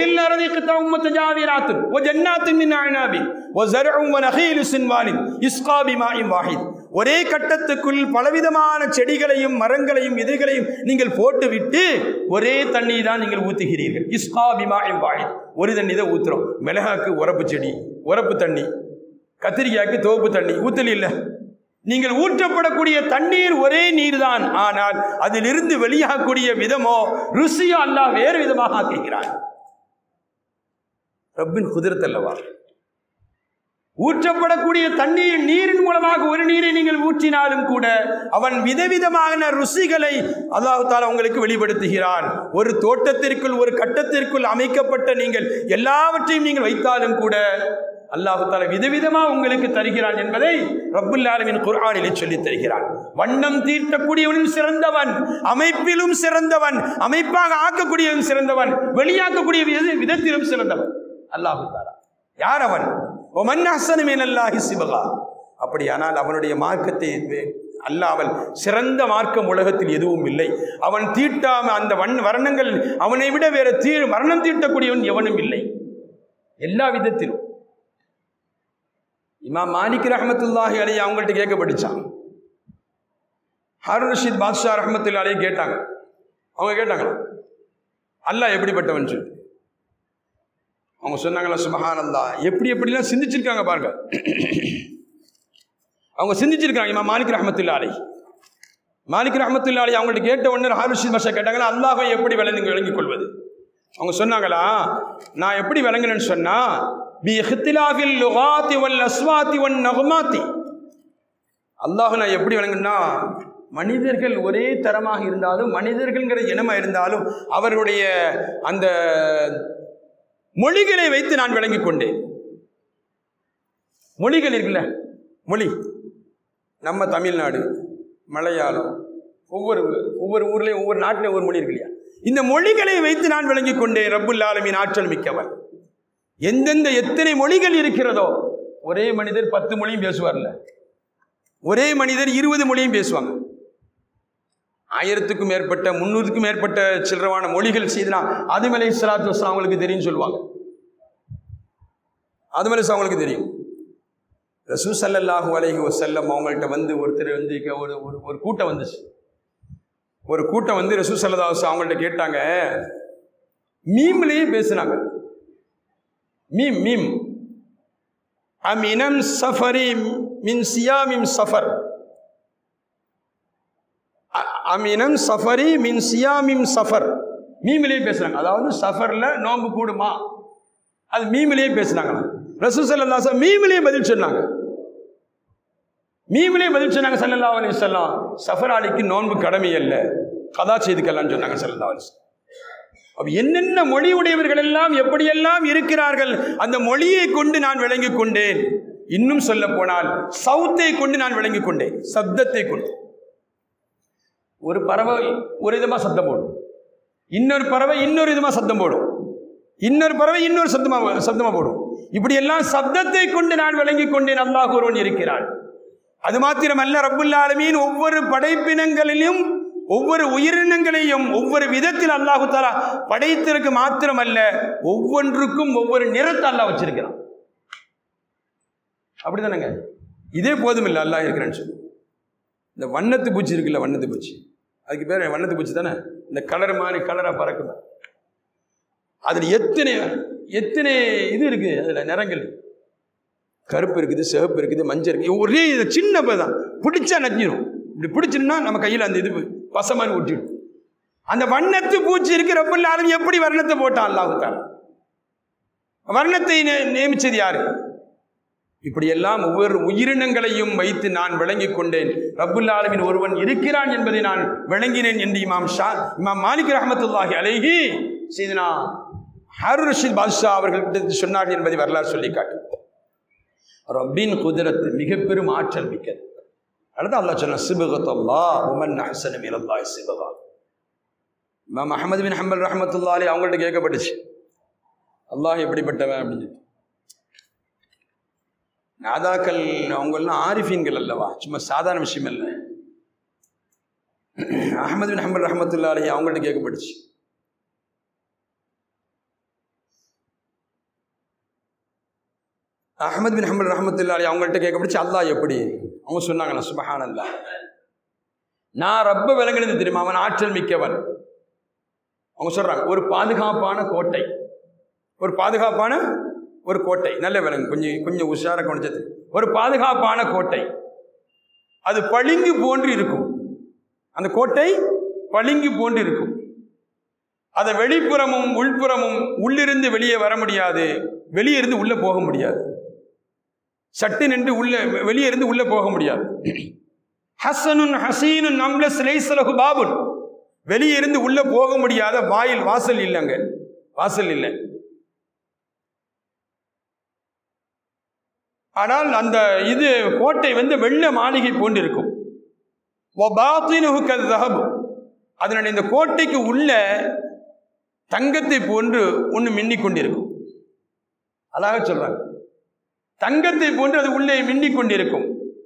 Speaker 2: ஒரே கட்டத்துக்குள் பலவிதமான செடிகளையும் மரங்களையும் விதைகளையும் நீங்கள் போட்டுவிட்டு ஒரே தண்ணி தான் நீங்கள் ஊத்துகிறீர்கள். இஸ்கா பிமாஇன் வாஹித், ஒரு தண்ணி தான் ஊத்துறோம். மிளகாக்கு உரப்பு செடி, உரப்பு தண்ணி, கத்திரிக்காய்க்கு தோப்பு தண்ணி ஊத்தல் இல்லை. நீங்கள் ஊற்றப்படக்கூடிய தண்ணீர் ஒரே நீர் தான், ஆனால் அதிலிருந்து வெளியாகக்கூடிய விதமோ ருசியோ அல்லாஹ் வேறு விதமாக ஆக்குகிறான். ரப்பின் குதிரத் அல்லவா. ஊற்றப்படக்கூடிய தண்ணீர் நீரின் மூலமாக ஒரு நீரை நீங்கள் ஊற்றினாலும் கூட அவன் விதவிதமான ருசிகளை அல்லாஹ் தஆலா உங்களுக்கு வெளிப்படுத்துகிறான். ஒரு தோட்டத்திற்குள் ஒரு கட்டத்திற்குள் அமைக்கப்பட்ட நீங்கள் எல்லாவற்றையும் நீங்கள் வைத்தாலும் கூட அல்லாஹ் தஆலா விதவிதமா உங்களுக்கு தருகிறான் என்பதை ரப்புல் ஆலமீன் குர்ஆனிலே சொல்லி தருகிறான். வண்ணம் தீர்க்கக்கூடியவனும் சிறந்தவன், அமைப்பிலும் சிறந்தவன், அமைப்பாக ஆக்கக்கூடியவன் சிறந்தவன், வெளியாக்கக்கூடிய விதத்திலும் சிறந்தவன் அல்லாஹ் தஆலா. யார் அவன்? ஒமன் அஹ்ஸனு மினல்லாஹி சிபகா. அப்படியானால் அவனுடைய மார்க்கத்தை அல்லாமல் சிறந்த மார்க்கம் உலகத்தில் எதுவும் இல்லை. அவன் தீட்டாம அந்த வர்ணங்கள் அவனை விட வேற வர்ணம் தீட்டக்கூடியவன் எவனும் இல்லை எல்லா விதத்திலும். இமாம் மாலிக் ரஹ்மத்துல்லாஹி அலைஹி அவங்கள்ட்ட கேட்கப்பட்டுச்சான். ஹாரூன் ரஷீத் பாத்ஷா ரஹ்மத்துல்லாஹி அலைஹி கேட்டாங்க. அவங்க கேட்டாங்க அல்லாஹ் எப்படிப்பட்டவன் சொல்லி. அவங்க சொன்னாங்களா சுப்ஹானல்லாஹ், எப்படிலாம் சிந்திச்சிருக்காங்க பாருங்க. அவங்க சிந்திச்சிருக்காங்க. இமாம் மாலிக் ரஹ்மத்துல்லாஹி அலைஹி அவங்கள்ட்ட கேட்ட உடனே ஹாரூன் ரஷீத் பாத்ஷா கேட்டாங்களா அல்லாஹ்வை எப்படி விளங்கிக் கொள்வது? அவங்க சொன்னாங்களா, நான் எப்படி விளங்குறேன்னு சொன்னா பி இஹ்திலாஃபில் லுகாத்தி வல் அஸ்வாத்தி வன் நகுமாத்தி. அல்லாஹ் நான் எப்படி விளங்குன்னா, மனிதர்கள் ஒரே தரமாக இருந்தாலும், மனிதர்கள்ங்கிற இனமாக இருந்தாலும் அவர்களுடைய அந்த மொழிகளை வைத்து நான் விளங்கிக் கொண்டேன். மொழிகள் இருக்குல்ல, மொழி நம்ம தமிழ்நாடு, மலையாளம், ஒவ்வொரு ஊர்லேயும் ஒவ்வொரு நாட்டிலையும் ஒவ்வொரு மொழி இருக்கு இல்லையா, இந்த மொழிகளை வைத்து நான் விளங்கிக் கொண்டேன். ரப்புல் ஆலமீன் ஆற்றல் மிக்கவன். எந்தெந்த எத்தனை மொழிகள் இருக்கிறதோ, ஒரே மனிதர் 10 மொழியும் பேசுவார்ல, ஒரே மனிதர் 20 மொழியும் பேசுவாங்க. 1000க்கும் மேற்பட்ட 300க்கும் மேற்பட்ட சில்லறவான மொழிகள் செய்தனா ஆதம் அலைஹிஸ்ஸலாத்து வஸ்ஸலாம் அவங்களுக்கு தெரியும் சொல்லுவாங்க. ஆதம் அலைஹிஸ்ஸலாம் அவங்களுக்கு தெரியும். ரசூல் ஸல்லல்லாஹு அலைஹி வஸல்லம் அவங்கள்ட்ட வந்து ஒருத்தர் வந்து ஒரு கூட்டம் வந்துச்சு. ஒரு கூட்டம் வந்து ரசூல் ஸல்லல்லாஹு அலைஹி வஸல்லம் அவங்கள்ட்ட கேட்டாங்க. மீம்லேயே பேசுனாங்க. மீம் அமினம் சஃபரி மின் சியாமிம் சஃபர், அமினம் சஃபரி மின் சியாமிம் சஃபர். மீம்லேயே பேசுறாங்க. அதாவது சஃபர்ல நோன்பு கூடுமா, அது மீம்லேயே பேசுனாங்க. ரசூல் ஸல்லல்லாஹு அலைஹி வஸல்லம் மீம்லேயே பதில் சொன்னாங்க. ஸல்லல்லாஹு அலைஹி வஸல்லம் சஃபராளிக்கு நோன்பு கடமை அல்ல, கதா செய்துக்கலான்னு சொன்னாங்க ஸல்லல்லாஹு அலைஹி வஸல்லம். அப்ப என்னென்ன மொழி உடையவர்கள் எல்லாம் எப்படியெல்லாம் இருக்கிறார்கள், அந்த மொழியை கொண்டு நான் விளங்கிக் கொண்டேன். இன்னும் சொல்ல போனால் சவுத்தை கொண்டு நான் விளங்கிக் கொண்டேன், சப்தத்தை கொண்டு. ஒரு பறவை ஒரு விதமா சத்தம் போடும், இன்னொரு பறவை இன்னொரு விதமா சத்தம் போடும், இன்னொரு பறவை இன்னொரு சத்தமா போடும். இப்படி எல்லாம் சப்தத்தை கொண்டு நான் விளங்கிக் கொண்டேன். அல்லாஹ் ஒருவன் இருக்கிறான். அது மாத்திரமல்ல, ரப்புல் ஆலமீன் ஒவ்வொரு படைப்பினங்களிலும் ஒவ்வொரு உயிரினங்களையும் ஒவ்வொரு விதத்தில் அல்லாஹு தஆலா படைத்திருக்கு. மாத்திரமல்ல, ஒவ்வொன்றுக்கும் ஒவ்வொரு நிறத்தை அல்லாஹ் வச்சிருக்கிறான். அப்படிதானங்க? இதே போதும் இல்லை, அல்லாஹ் இருக்கிறான்னு சொல்லி. இந்த வண்ணத்து பூச்சி இருக்குல்ல, வண்ணத்து பூச்சி, அதுக்கு பேர் வண்ணத்து பூச்சி தானே. இந்த கலர் மாதிரி கலரா பறக்கும். அதுல எத்தனை இது இருக்கு, அதுல நிறங்கள், கருப்பு இருக்குது, சிவப்பு இருக்குது, மஞ்சள் இருக்குது. ஒரே சின்ன தான் பிடிச்சா நச்சிடும். இப்படி பிடிச்சிருந்தா நம்ம கையில் அந்த இது பசை மாதிரி ஒட்டிடும். அந்த வண்ணத்து பூச்சி இருக்கு. ரப்புல் ஆலமீன் எப்படி வர்ணத்தை போட்டான்? அல்லாஹ் தஆலா வர்ணத்தை நியமிச்சது யாரு? இப்படியெல்லாம் ஒவ்வொரு உயிரினங்களையும் வைத்து நான் விளங்கிக் கொண்டேன். ரப்புல் ஆலமீன் ஒருவன் இருக்கிறான் என்பதை நான் விளங்கினேன் என்று இமாம் மாலிக் ரஹ்மத்துல்லாஹி அலைஹி சையதுனா ஹாரூன் ரஷீத் பாத்ஷா அவர்கள் சொன்னார்கள் என்பதை வரலாறு சொல்லி காட்டு. ரப்பின் குதிரத்து மிக பெரும் ஆற்றல் மிக்கது. அடுத்து அல்லாஹ் சொன்ன சிபகத்துல்லாஹ் வமன் அஹ்ஸனு மினல்லாஹி சிபகா. இமாம் அஹ்மத் பின் ஹம்பல் ரஹ்மத்துல்லாஹி அலைஹி அவங்கள்ட்ட கேட்கப்பட்டுச்சு, அல்லாஹ் எப்படிப்பட்டவன் அப்படின்னு. நாதாக்கள் அவங்கெல்லாம் ஆரிஃபீன்கள் அல்லவா, சும்மா சாதாரண விஷயம் இல்லை. அஹ்மத் பின் ஹம்பல் ரஹ்மத்துல்லாஹி அலைஹி அவங்கள்ட்ட கேட்கப்பட்டுச்சு, அஹ்மத் பின் ஹம்பல் ரஹ்மத்துல்லாஹி அலைஹி அவங்கள்ட்ட கேட்கப்பட்டுச்சு அல்லாஹ் எப்படி. அவங்க சொன்னாங்களா, சுப்ஹானல்லாஹ், நான் ரப்ப விளங்கினது தெரியுமா, அவன் ஆற்றல் மிக்கவன். அவங்க சொல்றாங்க, ஒரு பாதுகாப்பான கோட்டை, ஒரு கோட்டை நல்ல விலங்கு, கொஞ்சம் உஷார கவனிச்சது. ஒரு பாதுகாப்பான கோட்டை, அது பளிங்கு போன்று இருக்கும். அந்த கோட்டை பளிங்கு போன்று இருக்கும். அதை வெளிப்புறமும் உள்புறமும், உள்ளிருந்து வெளியே வர முடியாது, வெளியே இருந்து உள்ள போக முடியாது. சட்டு நின்று வெளியே இருந்து உள்ள போக முடியாது. ஹஸனுன் ஹசீனுன் நம்லஸ் லைஸ லஹு பாபுன், வெளியே இருந்து உள்ள போக முடியாத வாசல் இல்லைங்க, வாசல் இல்லை. ஆனால் அந்த இது கோட்டை வெள்ள மாளிகை போன்றிருக்கும். அதனுடைய இந்த கோட்டைக்கு உள்ள தங்கத்தை போன்று ஒன்று மின்னிக் கொண்டிருக்கும். அதாக சொல்றாங்க, தங்கத்தை போன்று அது உள்ளே மின்னிக் கொண்டிருக்கும்.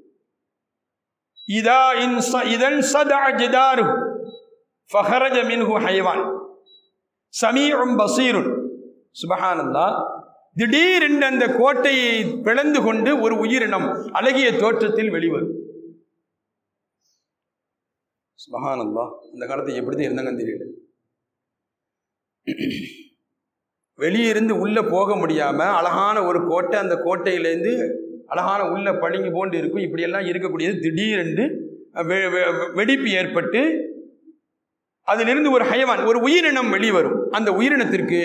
Speaker 2: இதன் சதா ஜிதாரு ஃபஹரஜ மின்ஹு ஹைவான் சமீஉம் பஸீருன். சுப்ஹானல்லாஹ். திடீரென்று அந்த கோட்டையை பிளந்து கொண்டு ஒரு உயிரினம் அழகிய தோற்றத்தில் வெளிவரும். சுப்ஹானல்லாஹ். அந்த காலத்தை எப்படிதான் இருந்தாங்கன்னு தெரியல. வெளியே இருந்து உள்ள போக முடியாம அழகான ஒரு கோட்டை, அந்த கோட்டையிலேருந்து அழகான உள்ள பளிங்கு போன்று இருக்கும். இப்படியெல்லாம் இருக்கக்கூடியது திடீரென்று வெடிப்பு ஏற்பட்டு அதிலிருந்து ஒரு ஹயவான், ஒரு உயிரினம் வெளிவரும். அந்த உயிரினத்திற்கு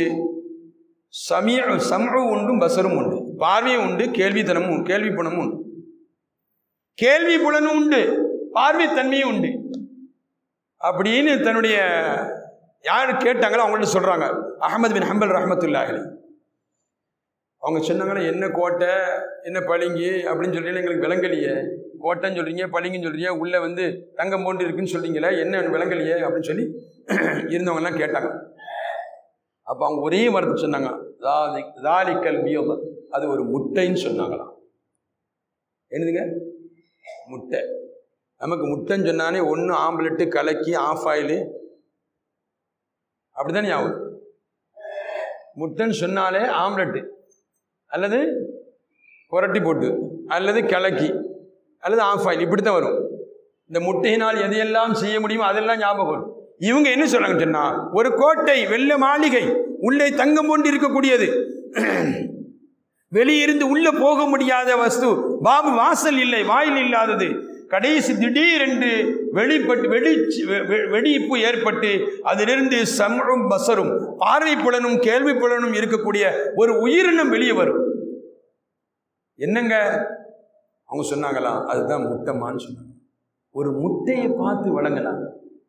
Speaker 2: சம்உ உண்டும் பஸரும் உண்டு, பார்வையும் உண்டு, கேள்வி புலனும் உண்டு. கேள்வி புலனும் உண்டு, பார்வை தன்மையும் உண்டு அப்படின்னு தன்னுடைய யார் கேட்டாங்களோ அவங்கள்ட்ட சொல்றாங்க. அஹ்மத் பின் ஹம்பல் ரஹ்மத்துல்லாஹி அலைஹி அவங்க சொன்னாங்கன்னா, என்ன கோட்டை என்ன பளிங்கு அப்படின்னு சொல்றீங்க, எங்களுக்கு விளங்கலையே. கோட்டைன்னு சொல்றீங்க, பளிங்குன்னு சொல்றீங்க, உள்ள தங்கம் போன்று இருக்குன்னு சொல்றீங்களே, என்ன விளங்கலையே அப்படின்னு சொல்லி இருந்தவங்க எல்லாம் கேட்டாங்க. அப்போ அவங்க ஒரே வார்த்தை சொன்னாங்க, தாலிக்கல் பியது, அது ஒரு முட்டைன்னு சொன்னாங்களாம். என்னதுங்க? முட்டை. நமக்கு முட்டைன்னு சொன்னானே ஒன்று ஆம்லெட்டு கலக்கி ஆஃப் ஆயிலு அப்படித்தானே ஆகுது. முட்டைன்னு சொன்னாலே ஆம்லெட்டு அல்லது புரட்டி போட்டு அல்லது கலக்கி அல்லது ஆஃப் ஆயில் இப்படி தான் வரும். இந்த முட்டையினால் எதையெல்லாம் செய்ய முடியுமோ அதெல்லாம் ஞாபகம் வரும். இவங்க என்ன சொல்றாங்கன்னு சொன்னா, ஒரு கோட்டை, வெள்ளை மாளிகை, உள்ளே தங்கம் போன்று இருக்கக்கூடியது, வெளியிருந்து உள்ள போக முடியாத வஸ்து, பாபு வாசல் இல்லை, வாயில் இல்லாதது, கடைசி திடீரென்று வெடிப்பு ஏற்பட்டு அதிலிருந்து சம்உம் பஸரும், பார்வை புலனும் கேள்வி புலனும் இருக்கக்கூடிய ஒரு உயிரினம் வெளியே வரும். என்னங்க அவங்க சொன்னாங்களாம், அதுதான் முட்டைமான்னு சொன்னாங்க. ஒரு முட்டையை பார்த்து வழங்கலாம்.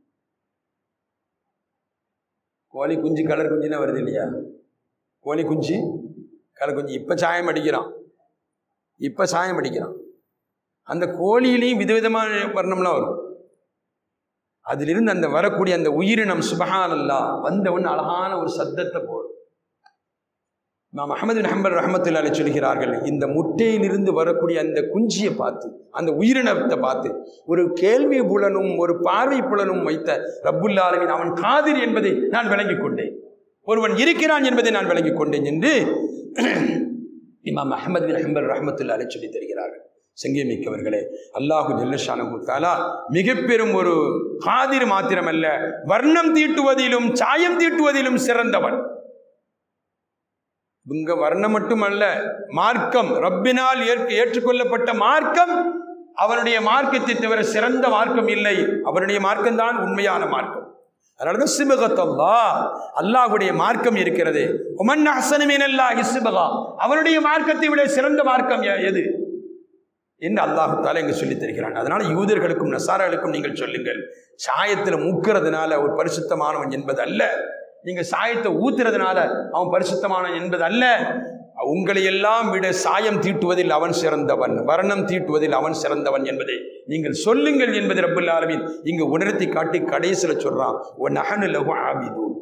Speaker 2: கோழி குஞ்சு கலர் குஞ்சுனா வருது இல்லையா, கோழி குஞ்சு கலர் குஞ்சு இப்ப சாயம் அடிக்கிறான். அந்த கோழியிலையும் விதவிதமான வர்ணம்லாம் வரும். அதிலிருந்து அந்த வரக்கூடிய அந்த உயிரினம் சுப்ஹானல்லாஹ் வந்தவன் அழகான ஒரு சத்தத்தை போடும். நாம் அஹ்மத் பின் ஹம்பல் ரஹ்மத்துல்லாஹி அலைஹி சொல்கிறார்கள், இந்த முட்டையிலிருந்து வரக்கூடிய அந்த குஞ்சியை பார்த்து, அந்த உயிரினத்தை பார்த்து ஒரு கேள்வி புலனும் ஒரு பார்வை புலனும் வைத்த ரப்புல் ஆலமீன் அவன் காதிர் என்பதை நான் விளங்கிக் கொண்டேன், ஒருவன் இருக்கிறான் என்பதை நான் விளங்கிக் கொண்டேன் என்று இமாம் அஹ்மத் பின் ஹம்பல் ரஹ்மத்துல்லாஹி அலைஹி சொல்லி தருகிறார்கள். செங்கமிக்கவர்களே, அல்லாஹு ஜல்ல ஷானஹு தஆலா மிக பெரும் ஒரு காதிர் மாத்திரமல்ல, வர்ணம் தீட்டுவதிலும் சாயம் தீட்டுவதிலும் சிறந்தவன். இங்க வர்ணம் மட்டுமல்ல, மார்க்கம், ரப்பினால் ஏற்றுக்கொள்ளப்பட்ட மார்க்கம், அவனுடைய மார்க்கத்தை தவிர சிறந்த மார்க்கம் இல்லை. அவனுடைய மார்க்கம் தான் உண்மையான மார்க்கம். அதனாலதான் சிபகத்தல்லாஹ், அல்லாஹ்வுடைய மார்க்கம் இருக்கிறது. உமன் அஹ்ஸனு மினல்லாஹி சிபகா, அவனுடைய மார்க்கத்தை விட சிறந்த மார்க்கம் எது என்று அல்லாஹ் தஆலா இங்கு சொல்லித் தருகிறான். அதனால யூதர்களுக்கும் நசாராக்களுக்கும் நீங்கள் சொல்லுங்கள், சாயத்தில் மூக்கிறதுனால ஒரு பரிசுத்தமானவன் என்பது அல்ல, நீங்க சாயத்தை ஊத்துறதுனால அவன் பரிசுத்தமானவன் என்பது அல்ல. உங்களை எல்லாம் விட சாயம் தீட்டுவதில் அவன் சிறந்தவன், வர்ணம் தீட்டுவதில் அவன் சிறந்தவன் என்பதை நீங்கள் சொல்லுங்கள் என்பதை ரப்புல் ஆலமீன் இங்கு உணர்த்தி காட்டி கடைசியில சொல்றான், வநஹனு லஹு ஆபிதூன்.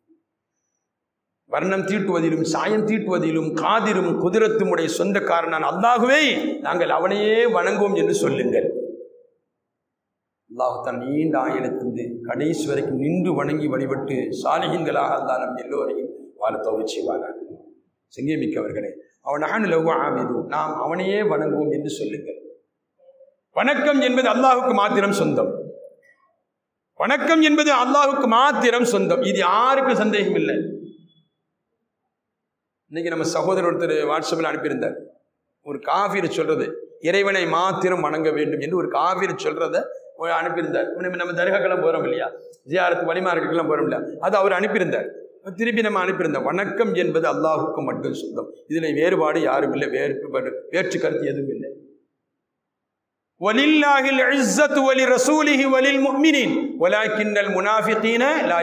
Speaker 2: வர்ணம் தீட்டுவதிலும் சாயம் தீட்டுவதிலும் காதிரும் குதிரத்தும் உடைய சொந்தக்காரனான் அல்லாஹுவை நாங்கள் அவனையே வணங்குவோம் என்று சொல்லுங்கள். அல்லாஹ் தன் நீண்ட ஆயுளத்திலிருந்து கடைசி வரைக்கும் நின்று வணங்கி வழிபட்டு சாலிஹீன்களாக அல்லாஹ் நம் எல்லோரையும் வாழ தௌஃபீக் செய்வானாக. செங்கமிக்கவர்களே, வநஹனு லஹு ஆபிதூன், நாம் அவனையே வணங்குவோம் என்று சொல்லுங்கள். வணக்கம் என்பது அல்லாஹுக்கு மாத்திரம் சொந்தம். வணக்கம் என்பது அல்லாஹுக்கு மாத்திரம் சொந்தம். இது யாருக்கு சந்தேகம் இல்லை. இன்னைக்கு நம்ம சகோதரர் ஒருத்தர் வாட்ஸ்அப்பில் அனுப்பியிருந்தார், ஒரு காஃபிர் சொல்றது இறைவனை மாத்திரம் வணங்க வேண்டும் என்று ஒரு காஃபிர் சொல்றத அனுப்பியிருந்தார். நம்ம தர்காக்கெல்லாம் போறோம் இல்லையா, ஜியாரத்து வழிமார்களுக்கெல்லாம் போறோம் இல்லையா, அது அவர் அனுப்பியிருந்தார். திருப்பி நம்ம அனுப்பியிருந்தோம். வணக்கம் என்பது அல்லாஹுக்கு மட்டும் சொந்தம். இதுல வேறுபாடு யாரும் இல்லை, வேற்று கருத்து எதுவும் இல்லை. வலில்லாஹில் இஸ்ஸத்து வலி ரசூலிஹி வலில் முஃமினீன் வலாக்கின்னல் முனாஃபிகீன லா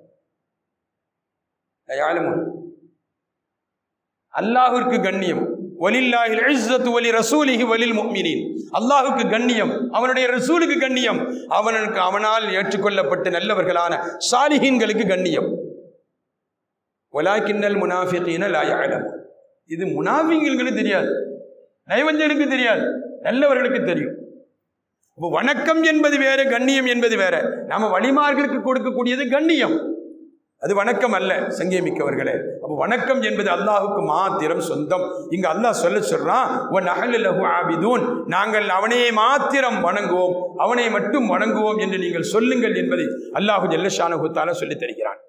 Speaker 2: யஅலமூன். அல்லாஹ்விற்கு கண்ணியம், வலில்லாஹில் இஸ்ஸத்து வலி ரசூலிஹி வலில் முஃமினீன். அல்லாஹ்வுக்கு கண்ணியம், அவனுடைய ரசூலுக்கு கண்ணியம், அவனால் ஏற்றுக்கொள்ளப்பட்ட நல்லவர்களான சாலிஹீன்களுக்கு கண்ணியம். வலாக்கின்னல் முனாஃபிகீன லா யஅலமூன். இது முனாஃபிகீன்களுக்கு தெரியாது, நயவஞ்சனுக்கு தெரியாது, நல்லவர்களுக்கு தெரியும். வணக்கம் என்பது வேற, கண்ணியம் என்பது வேற. நாம வழிமார்களுக்கு கொடுக்கக்கூடியது கண்ணியம், அது வணக்கம் அல்ல. சங்கேமிக்கவர்களே, அப்போ வணக்கம் என்பது அல்லாஹுக்கு மாத்திரம் சொந்தம். இங்க அல்லாஹ் சொல்றான், நாங்கள் அவனையே மாத்திரம் வணங்குவோம், அவனை மட்டும் வணங்குவோம் என்று நீங்கள் சொல்லுங்கள் என்பதை அல்லாஹு ஜல்ல ஷானஹு தஆலா சொல்லித் தருகிறான்.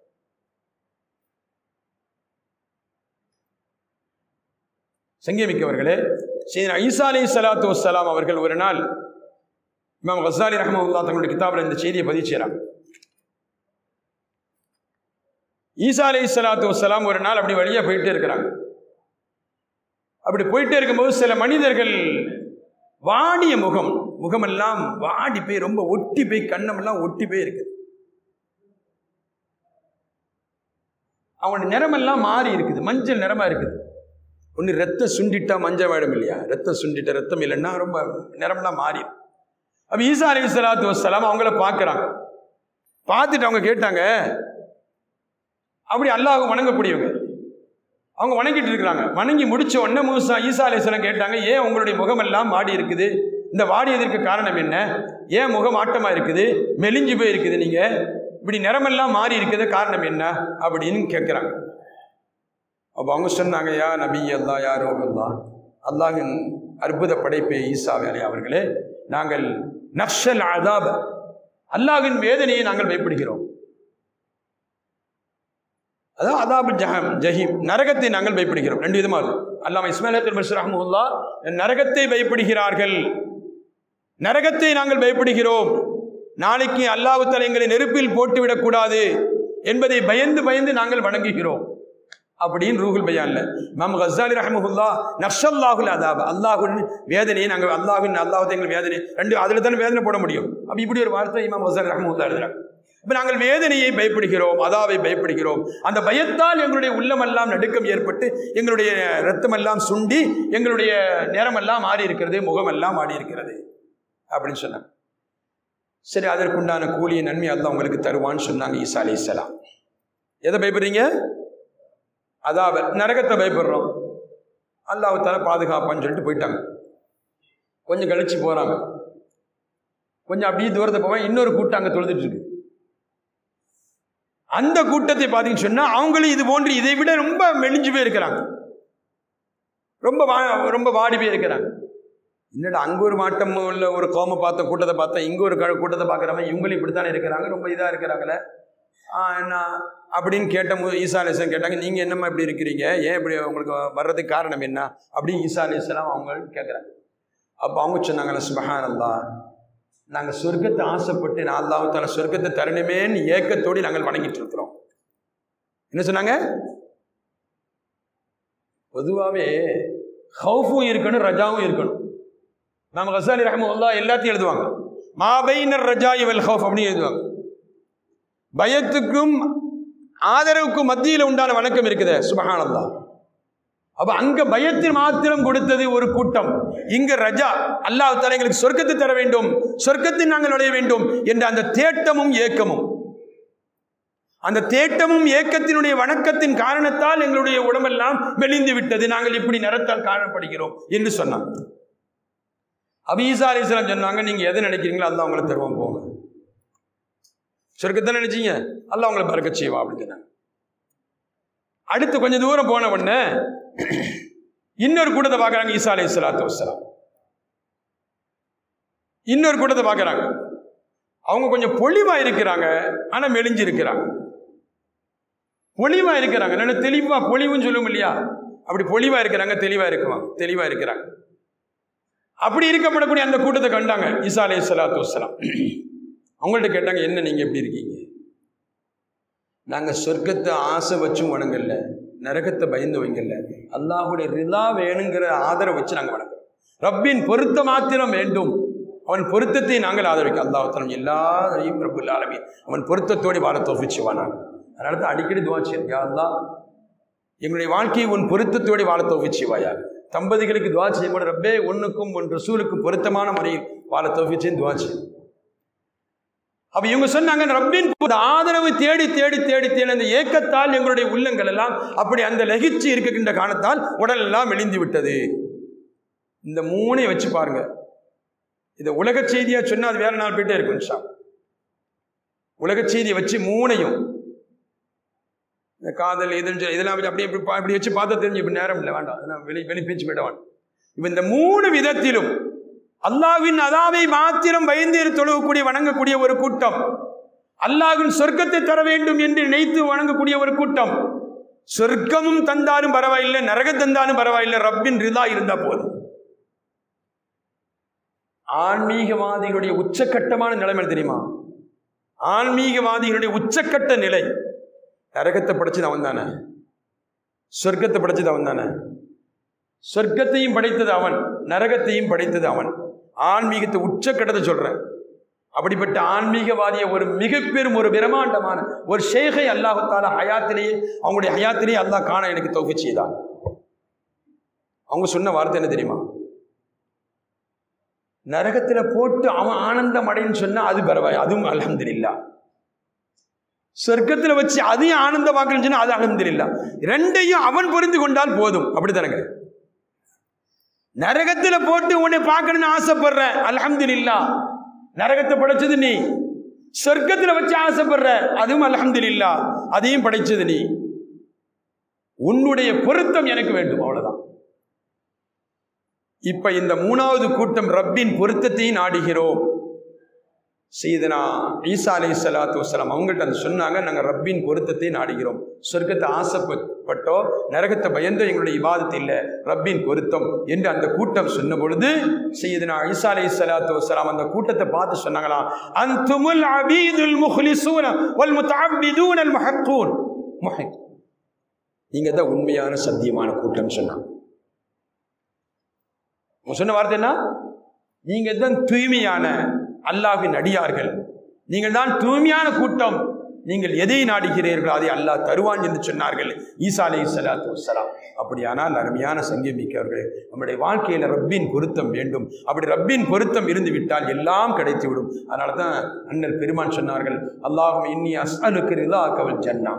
Speaker 2: சங்கேமிக்கவர்களே, சையதுனா ஈசா அலைஹிஸ்ஸலாத்து வஸ்ஸலாம் அவர்கள் ஒரு நாள், இமாம் கஸ்ஸாலி ரஹ்மத்துல்லாஹ் தங்களுடைய கிதாபில் இந்த செய்தியை பதிவு செய்றாங்க. ஈசா அலைஹிஸ்ஸலாத்து வஸ்ஸலாம் ஒரு நாள் அப்படி வழியா போயிட்டே இருக்கிறாங்க. அப்படி போயிட்டே இருக்கும்போது சில மனிதர்கள் வாடிய முகமெல்லாம் வாடி போய் ரொம்ப ஒட்டி போய், கண்ணமெல்லாம் ஒட்டி போய் இருக்குது. அவனுடைய நிறமெல்லாம் மாறி இருக்குது, மஞ்சள் நிறமா இருக்குது. ஒன்று ரத்தம் சுண்டிட்டா மஞ்சள் வேடும் இல்லையா, ரத்தம் சுண்டிட்ட ரத்தம் இல்லைன்னா ரொம்ப நிறமெல்லாம் மாறி. அப்போ ஈசா அலைஹிஸ்ஸலாத்து வஸ்ஸலாம் அவங்கள பார்க்குறாங்க. பார்த்துட்டு அவங்க கேட்டாங்க, அப்படி அல்லாஹ் வணங்கக்கூடியவங்க, அவங்க வணங்கிட்டு இருக்கிறாங்க. வணங்கி முடிச்ச உடனே ஈசா அலைஹிஸ்ஸலாம் கேட்டாங்க, ஏன் உங்களுடைய முகமெல்லாம் வாடி இருக்குது, இந்த வாடியதற்கு காரணம் என்ன, ஏன் முகம் ஆட்டமா இருக்குது, மெலிஞ்சு போய் இருக்குது, நீங்க இப்படி நிறமெல்லாம் மாறி இருக்குது, காரணம் என்ன அப்படின்னு கேட்குறாங்க. அப்போ அவங்க சொன்னாங்க, யா நபி அல்லாஹ், யா ரூஹல்லா, அல்லாஹின் அற்புத படைப்பே ஈசா வேலை அவர்களே, நாங்கள் நக்ஷல் அதாப, அல்லாஹ்வின் வேதனையை நாங்கள் பயப்படுகிறோம். அதான் அதாபுல் ஜஹீம், நரகத்தை நாங்கள் பயப்படுகிறோம். ரெண்டு விதமா இருக்கு. அல்லாமா இஸ்மாயில் பஷீர் ரஹ்மத்துல்லாஹ் நரகத்தை பயப்படுகிறார்கள், நரகத்தை நாங்கள் பயப்படுகிறோம், நாளைக்கு அல்லாஹ் தஆலா எங்களை நெருப்பில் போட்டுவிடக் கூடாது என்பதை பயந்து பயந்து நாங்கள் வணங்குகிறோம் அப்படின்னு ரூஹுல் பயான்ல இமாம் கஸ்ஸாலி ரஹ்மத்துல்லாஹ் நக்ஷல்லாஹுல் அதாப, அல்லாஹ்வின் வேதனையை நாங்கள், அல்லாஹ் எங்கள் வேதனை ரெண்டு அதில் தானே வேதனை போட முடியும். அப்போ இப்படி ஒரு வார்த்தை இமாம் கஸ்ஸாலி ரஹ்மத்துல்லாஹ் எழுதுறாங்க. இப்போ நாங்கள் வேதனையை பயப்படுகிறோம், அதாவை பயப்படுகிறோம், அந்த பயத்தால் எங்களுடைய உள்ளமெல்லாம் நடுக்கம் ஏற்பட்டு, எங்களுடைய ரத்தமெல்லாம் சுண்டி, எங்களுடைய நிறமெல்லாம் மாறி இருக்கிறது, முகமெல்லாம் மாறி இருக்கிறது அப்படின்னு சொன்னாங்க. சரி, அதற்குண்டான கூலிய நன்மை அல்லாஹ் உங்களுக்கு தருவான்னு சொன்னாங்க ஈசா அலைஹிஸ்ஸலாம். எதை பயப்படுறீங்க? அதாவது நரகத்தை பயப்படுறோம், அல்லாஹ் தஆலா பாதுகாப்பான்னு சொல்லிட்டு போயிட்டாங்க. கொஞ்சம் கழிச்சு போறாங்க, கொஞ்சம் அப்படியே தூரத்தை போவாங்க, இன்னொரு கூட்டம் அங்கே தொழுதுட்டு இருக்கு. அந்த கூட்டத்தை பார்த்தீங்கன்னு சொன்னா அவங்களும் இது போன்று இதை விட ரொம்ப மெலிஞ்சு போய் இருக்கிறாங்க, ரொம்ப வாடி போய் இருக்கிறாங்க. என்னடா அங்க ஒரு மாட்டம் உள்ள ஒரு கோம பார்த்த கூட்டத்தை பார்த்தா இங்க ஒரு கூட்டத்தை பார்க்குறவங்க இவங்களும் இப்படித்தானே இருக்கிறாங்க, ரொம்ப இதாக இருக்கிறாங்களே என்ன அப்படின்னு கேட்ட ஈசா அலைஹிஸ்ஸலாம் கேட்டாங்க, நீங்கள் என்னம்மா இப்படி இருக்கிறீங்க, ஏன் இப்படி உங்களுக்கு வர்றதுக்கு காரணம் என்ன அப்படின்னு ஈசா அலைஹிஸ்ஸலாம் அவங்க கேட்குறாங்க. அப்போ அவங்க சொன்னாங்களே, சுப்ஹானல்லாஹ், நாங்கள் சொர்க்கத்தை ஆசைப்பட்டு நான் அல்லாஹ் தஆலா சொர்க்கத்தை தரணுமேன்னு ஏக்கத்தோடு நாங்கள் வணங்கிட்டு இருக்கிறோம். என்ன சொன்னாங்க? பொதுவாகவே ஹவுஃபும் இருக்கணும், ரஜாவும் இருக்கணும். இமாம் கஸ்ஸாலி ரஹ்மத்துல்லாஹ் எல்லாத்தையும் எழுதுவாங்க, மா பைனர் ரஜாஇ வல் ஹவுஃப் அப்படின்னு எழுதுவாங்க. பயத்துக்கும் ஆதரவுக்கும் மத்தியில் உண்டான வணக்கம் இருக்குது. சுப்ஹானல்லாஹ். அப்ப அங்க பயத்தில் மாத்திரம் கொடுத்தது ஒரு கூட்டம், இங்க ரஜா, அல்லாஹ் தஆலா எங்களுக்கு சொர்க்கத்தை தர வேண்டும், சொர்க்கத்தில் நாங்கள் நுழைய வேண்டும் என்ற அந்த தேட்டமும் ஏக்கமும், அந்த தேட்டமும் ஏக்கத்தினுடைய வணக்கத்தின் காரணத்தால் எங்களுடைய உடம்பெல்லாம் மெலிந்து விட்டது, நாங்கள் இப்படி நிறத்தால் காணப்படுகிறோம் என்று சொன்னாங்க. அப்ப ஈசா அலைஹிஸ்ஸலாம் சொன்னாங்க, நீங்க எதை நினைக்கிறீங்களோ அல்லாஹ் உங்களை தருவான், போங்க. சொர்க்கத்தை நினைச்சீங்க, அல்லாஹ் உங்களை பரக்கத் செய்வான் அப்படின்னு சொன்னாங்க. அடுத்து கொஞ்சம் தூரம் போன உடனே இன்னொரு கூட்டத்தை பார்க்குறாங்க ஈசா அலைஹிஸ்ஸலாத்து வஸ்ஸலாம். இன்னொரு கூட்டத்தை பார்க்குறாங்க, அவங்க கொஞ்சம் பொலிவா இருக்கிறாங்க, ஆனால் மெலிஞ்சு இருக்கிறாங்க. பொலிவா இருக்கிறாங்க, நல்ல தெளிவா, பொலிவுன்னு சொல்லுவோம் இல்லையா, அப்படி பொலிவா இருக்கிறாங்க, தெளிவா இருக்கிறாங்க. அப்படி இருக்கப்படக்கூடிய அந்த கூட்டத்தை கண்டாங்க ஈசா அலைஹிஸ்ஸலாத்து வஸ்ஸலாம். அவங்கள்ட்ட கேட்டாங்க, என்ன நீங்க எப்படி இருக்கீங்க? நாங்க சொர்க்கத்தை ஆசை வச்சும் வணங்கல, நரகத்தை பயந்து வைங்கல்ல, அல்லாஹுடைய ரிலா வேணுங்கிற ஆதரவை வச்சு நாங்கள் வணங்குறோம். ரப்பின் பொருத்த மாத்திரம் வேண்டும், அவன் பொருத்தத்தை நாங்கள் ஆதரவிக்க. அல்லாஹ் தஆலா எல்லாரையும் ரப்புல் ஆலமீன் அவன் பொருத்தத்தோடு வாழ தௌஃபீக் செய்வானாக. அதனால தான் அடிக்கடி துஆ செய்யுங்க, யா அல்லாஹ் எங்களுடைய வாழ்க்கையை உன் பொருத்தத்தோடு வாழ தௌஃபீக் செய்வாயாக. தம்பதிகளுக்கு துவா செய்யும்போது ரப்பே ஒன்றுக்கும் ஒன் ரசூலுக்கும் பொருத்தமான முறையில் வாழ தௌஃபீக் செய்து துவா செய்யும். அப்ப இவங்க சொன்னாங்க, ரப்பின் ஆதரவு தேடி தேடி தேடி தேடி அந்த ஏக்கத்தால் எங்களுடைய உள்ளங்கள் எல்லாம் அப்படி அந்த லகிச்சு இருக்கின்ற காரணத்தால் உடல் எல்லாம் மெலிந்து விட்டது. இந்த மூணையும் வச்சு பாருங்க. இதை உலக செய்தியா சொன்னா அது வேற நாள் போயிட்டே இருக்கும். உலக செய்தியை வச்சு மூணையும் காதல் இதெல்லாம் அப்படி வச்சு பார்த்தா தெரிஞ்சு இப்ப நேரம் இல்லை, வேண்டாம், அதெல்லாம் வெளி பேச்சு போயிடுவான். இப்ப இந்த மூணு விதத்திலும் அல்லாஹ்வின் அதாவை மாத்திரம் பயந்து தொழுகக்கூடிய வணங்கக்கூடிய ஒரு கூட்டம், அல்லாஹ்வின் சொர்க்கத்தை தர வேண்டும் என்று நினைத்து வணங்கக்கூடிய ஒரு கூட்டம், சொர்க்கமும் தந்தாலும் பரவாயில்லை, நரகம் தந்தாலும் பரவாயில்லை, ரப்பின் ரிதா இருந்தா போதும். ஆன்மீகவாதிகளுடைய உச்சக்கட்டமான நிலைமை தெரியுமா? ஆன்மீகவாதிகளுடைய உச்சக்கட்ட நிலை, நரகத்தை படைச்சது அவன் தானே, சொர்க்கத்தை படைச்சது அவன் தானே, சொர்க்கத்தையும் படைத்தது அவன், நரகத்தையும் படைத்தது அவன். ஆன்மீகத்தை உச்சக்கட்டத்தை சொல்றேன். அப்படிப்பட்ட ஆன்மீகவாதிய ஒரு மிக பெரும் ஒரு பிரமாண்டமான ஒரு ஷேகை அல்லாஹ் தஆலா ஹயாத்திலேயே, அவங்களுடைய ஹயாத்திலேயே அல்லாஹ் காண எனக்கு தௌஃபீக் செய்தான். அவங்க சொன்ன வார்த்தை என்ன தெரியுமா? நரகத்துல போட்டு அவன் ஆனந்தம் அடைன்னு சொன்னா அது பரவாயில்லை, அதுவும் அல்ஹம்துலில்லாஹ். சொர்க்கத்துல வச்சு அதையும் ஆனந்தமாக்குன்னு சொன்னா அது அல்ஹம்துலில்லாஹ். ரெண்டையும் அவன் புரிந்து கொண்டால் போதும். அப்படித்தானங்க? நரகத்துல போட்டு உன்னை பார்க்கணும்னு ஆசைப்படுற, அல்ஹம்துலில்லாஹ், நரகத்தை படைச்சது நீ. சொர்க்கத்துல வச்சு ஆசைப்படுற, அதுவும் அல்ஹம்துலில்லாஹ், அதையும் படைச்சது நீ. உன்னுடைய பொருத்தம் எனக்கு வேண்டும், அவ்வளவுதான். இப்ப இந்த மூணாவது கூட்டம் ரப்பின் பொருத்தத்தையும் நாடுகிறோம். சையதுனா ஈசா அலைஹிஸ்ஸலாத்து வஸ்ஸலாம் அவங்கள்ட்ட அந்த சொன்னாங்க, நாங்கள் ரப்பின் பொருத்தத்தை நாடுகிறோம், சொர்க்கத்தை ஆசைப்பட்டோ நரகத்தை பயந்தோ எங்களுடைய இபாதத்து இல்லை, ரப்பின் பொருத்தம் என்று அந்த கூட்டம் சொன்ன பொழுது சையதுனா ஈசா அலைஹிஸ்ஸலாத்து வஸ்ஸலாம் அந்த கூட்டத்தை பார்த்து சொன்னாங்களா, அன்துமுல் அபீதுல் முஹ்லிஸூன வல் முத்தஅப்பிதூனல் முஹக்கூன், நீங்க தான் உண்மையான சத்தியமான கூட்டம் சொன்னாங்க. சொன்ன வார்த்தை என்ன? நீங்க தான் தூய்மையான அல்லாஹ்வின் அடியார்கள், நீங்கள் தான் தூய்மையான கூட்டம், நீங்கள் எதை நாடுகிறீர்கள் அதை அல்லாஹ் தருவான் என்று சொன்னார்கள் ஈசா அலைஹிஸ்ஸலாத்து வஸ்ஸலாம். அப்படியானால் அருமையான சங்கமிக்கவர்களே, நம்முடைய வாழ்க்கையில ரப்பின் பொருத்தம் வேண்டும். அப்படி ரப்பின் பொருத்தம் இருந்து விட்டால் எல்லாம் கிடைத்துவிடும். அதனால தான் அண்ணல் பெருமான் சொன்னார்கள், அல்லாஹும்ம இன்னி அஸ்அலுக ரிதாக வல் ஜன்னா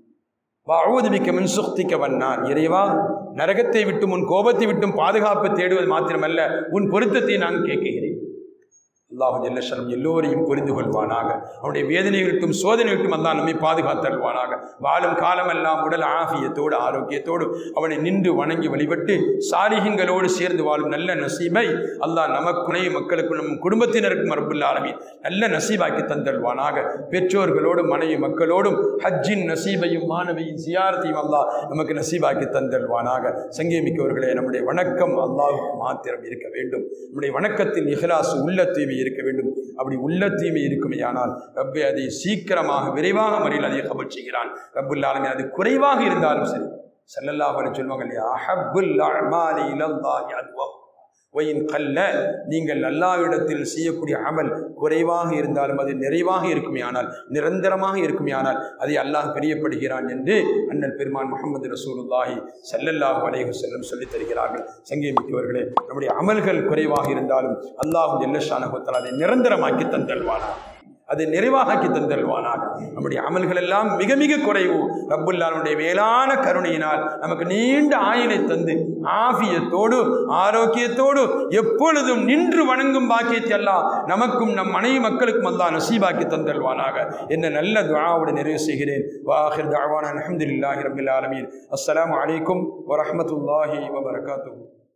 Speaker 2: வஅஊது பிக மின் சுக்திக வன்னார். இறைவா, நரகத்தை விட்டும் உன் கோபத்தை விட்டும் பாதுகாப்பு தேடுவது மாத்திரமல்ல, உன் பொருத்தத்தை நான் கேட்கிறேன். அல்லாஹ் ஜல்ல ஷஅனுஹு எல்லோரையும் புரிந்து கொள்வானாக. அவனுடைய வேதனைகளுக்கும் சோதனைகளுக்கும் அல்லாஹ் நம்மை பாதுகாத்தருள்வானாக. வாழும் காலமெல்லாம் உடல் ஆஃபியத்தோடு ஆரோக்கியத்தோடு அவனை நின்று வணங்கி வழிபட்டு சாலிஹீன்களோடு சேர்ந்து வாழும் நல்ல நசீபை அல்லாஹ் நமக்குனை மக்களுக்கும் நம் குடும்பத்தினருக்கும் ரப்புல் ஆலமீன் நல்ல நசீபாக்கி தந்தருள்வானாக. பெற்றோர்களோடும் மனைவி மக்களோடும் ஹஜ்ஜின் நசீபையும் மாணவியின் ஜியாரத்தையும் அல்லாஹ் நமக்கு நசீபாக்கி தந்தருள்வானாக. சங்கேமிக்கவர்களே, நம்முடைய வணக்கம் அல்லாஹ்வுக்கு மாத்திரம் இருக்க வேண்டும். நம்முடைய வணக்கத்தின் இஹ்லாஸ் உள்ள தூய்மை இருக்க வேண்டும். அப்படி உள்ள தூய்மை இருக்குமேயானால் ரப்பே அதை சீக்கிரமாக விரைவாக முறையில் அதை கபூல் செய்கிறான் ரப்புல் ஆலமீன். அது குறைவாக இருந்தாலும் சரி, ஸல்லல்லாஹு அலைஹி சொல்வாங்க இல்லையா, அஹப்புல் அஅமாலி இலல்லாஹி அத்வம் வயின் கல்ல, நீங்கள் அல்லாஹ்விடத்தில் செய்யக்கூடிய அமல் குறைவாக இருந்தாலும் அது நிறைவாக இருக்குமே ஆனால், நிரந்தரமாக இருக்குமே ஆனால் அதை அல்லாஹ் பிரியப்படுகிறான் என்று அண்ணல் பெருமான் முஹம்மது ரசூலுல்லாஹி ஸல்லல்லாஹு அலைஹி வஸல்லம் சொல்லித் தருகிறார்கள். சங்கேமிக்கவர்களே, நம்முடைய அமல்கள் குறைவாக இருந்தாலும் அல்லாஹ் ஜல்ல ஷானஹு வ தஆலா அதை நிரந்தரமாக்கி தந்தல்வானாக, அதை நிறைவாக்கி தந்தல்வானாக. நம்முடைய அமல்கள் எல்லாம் மிக மிக குறைவு. ரப்புல் ஆலமீனுடைய மேலான கருணையினால் நமக்கு நீண்ட ஆயுளை தந்து ஆஃபியத்தோடு ஆரோக்கியத்தோடு எப்பொழுதும் நின்று வணங்கும் பாக்கியத்தை அல்லாஹ் நமக்கும் நம் மனைவி மக்களுக்கும் அல்லாஹ் நசீபாக்கி தந்தல்வானாக என்ன நல்ல துஆவோடு நிறைவு செய்கிறேன். வாஹிர் தஅவானா அல்ஹம்துலில்லாஹி ரப்பில் ஆலமீன். அஸ்ஸலாமு அலைக்கும் வரஹ்மத்துல்லாஹி வபரகாத்துஹு.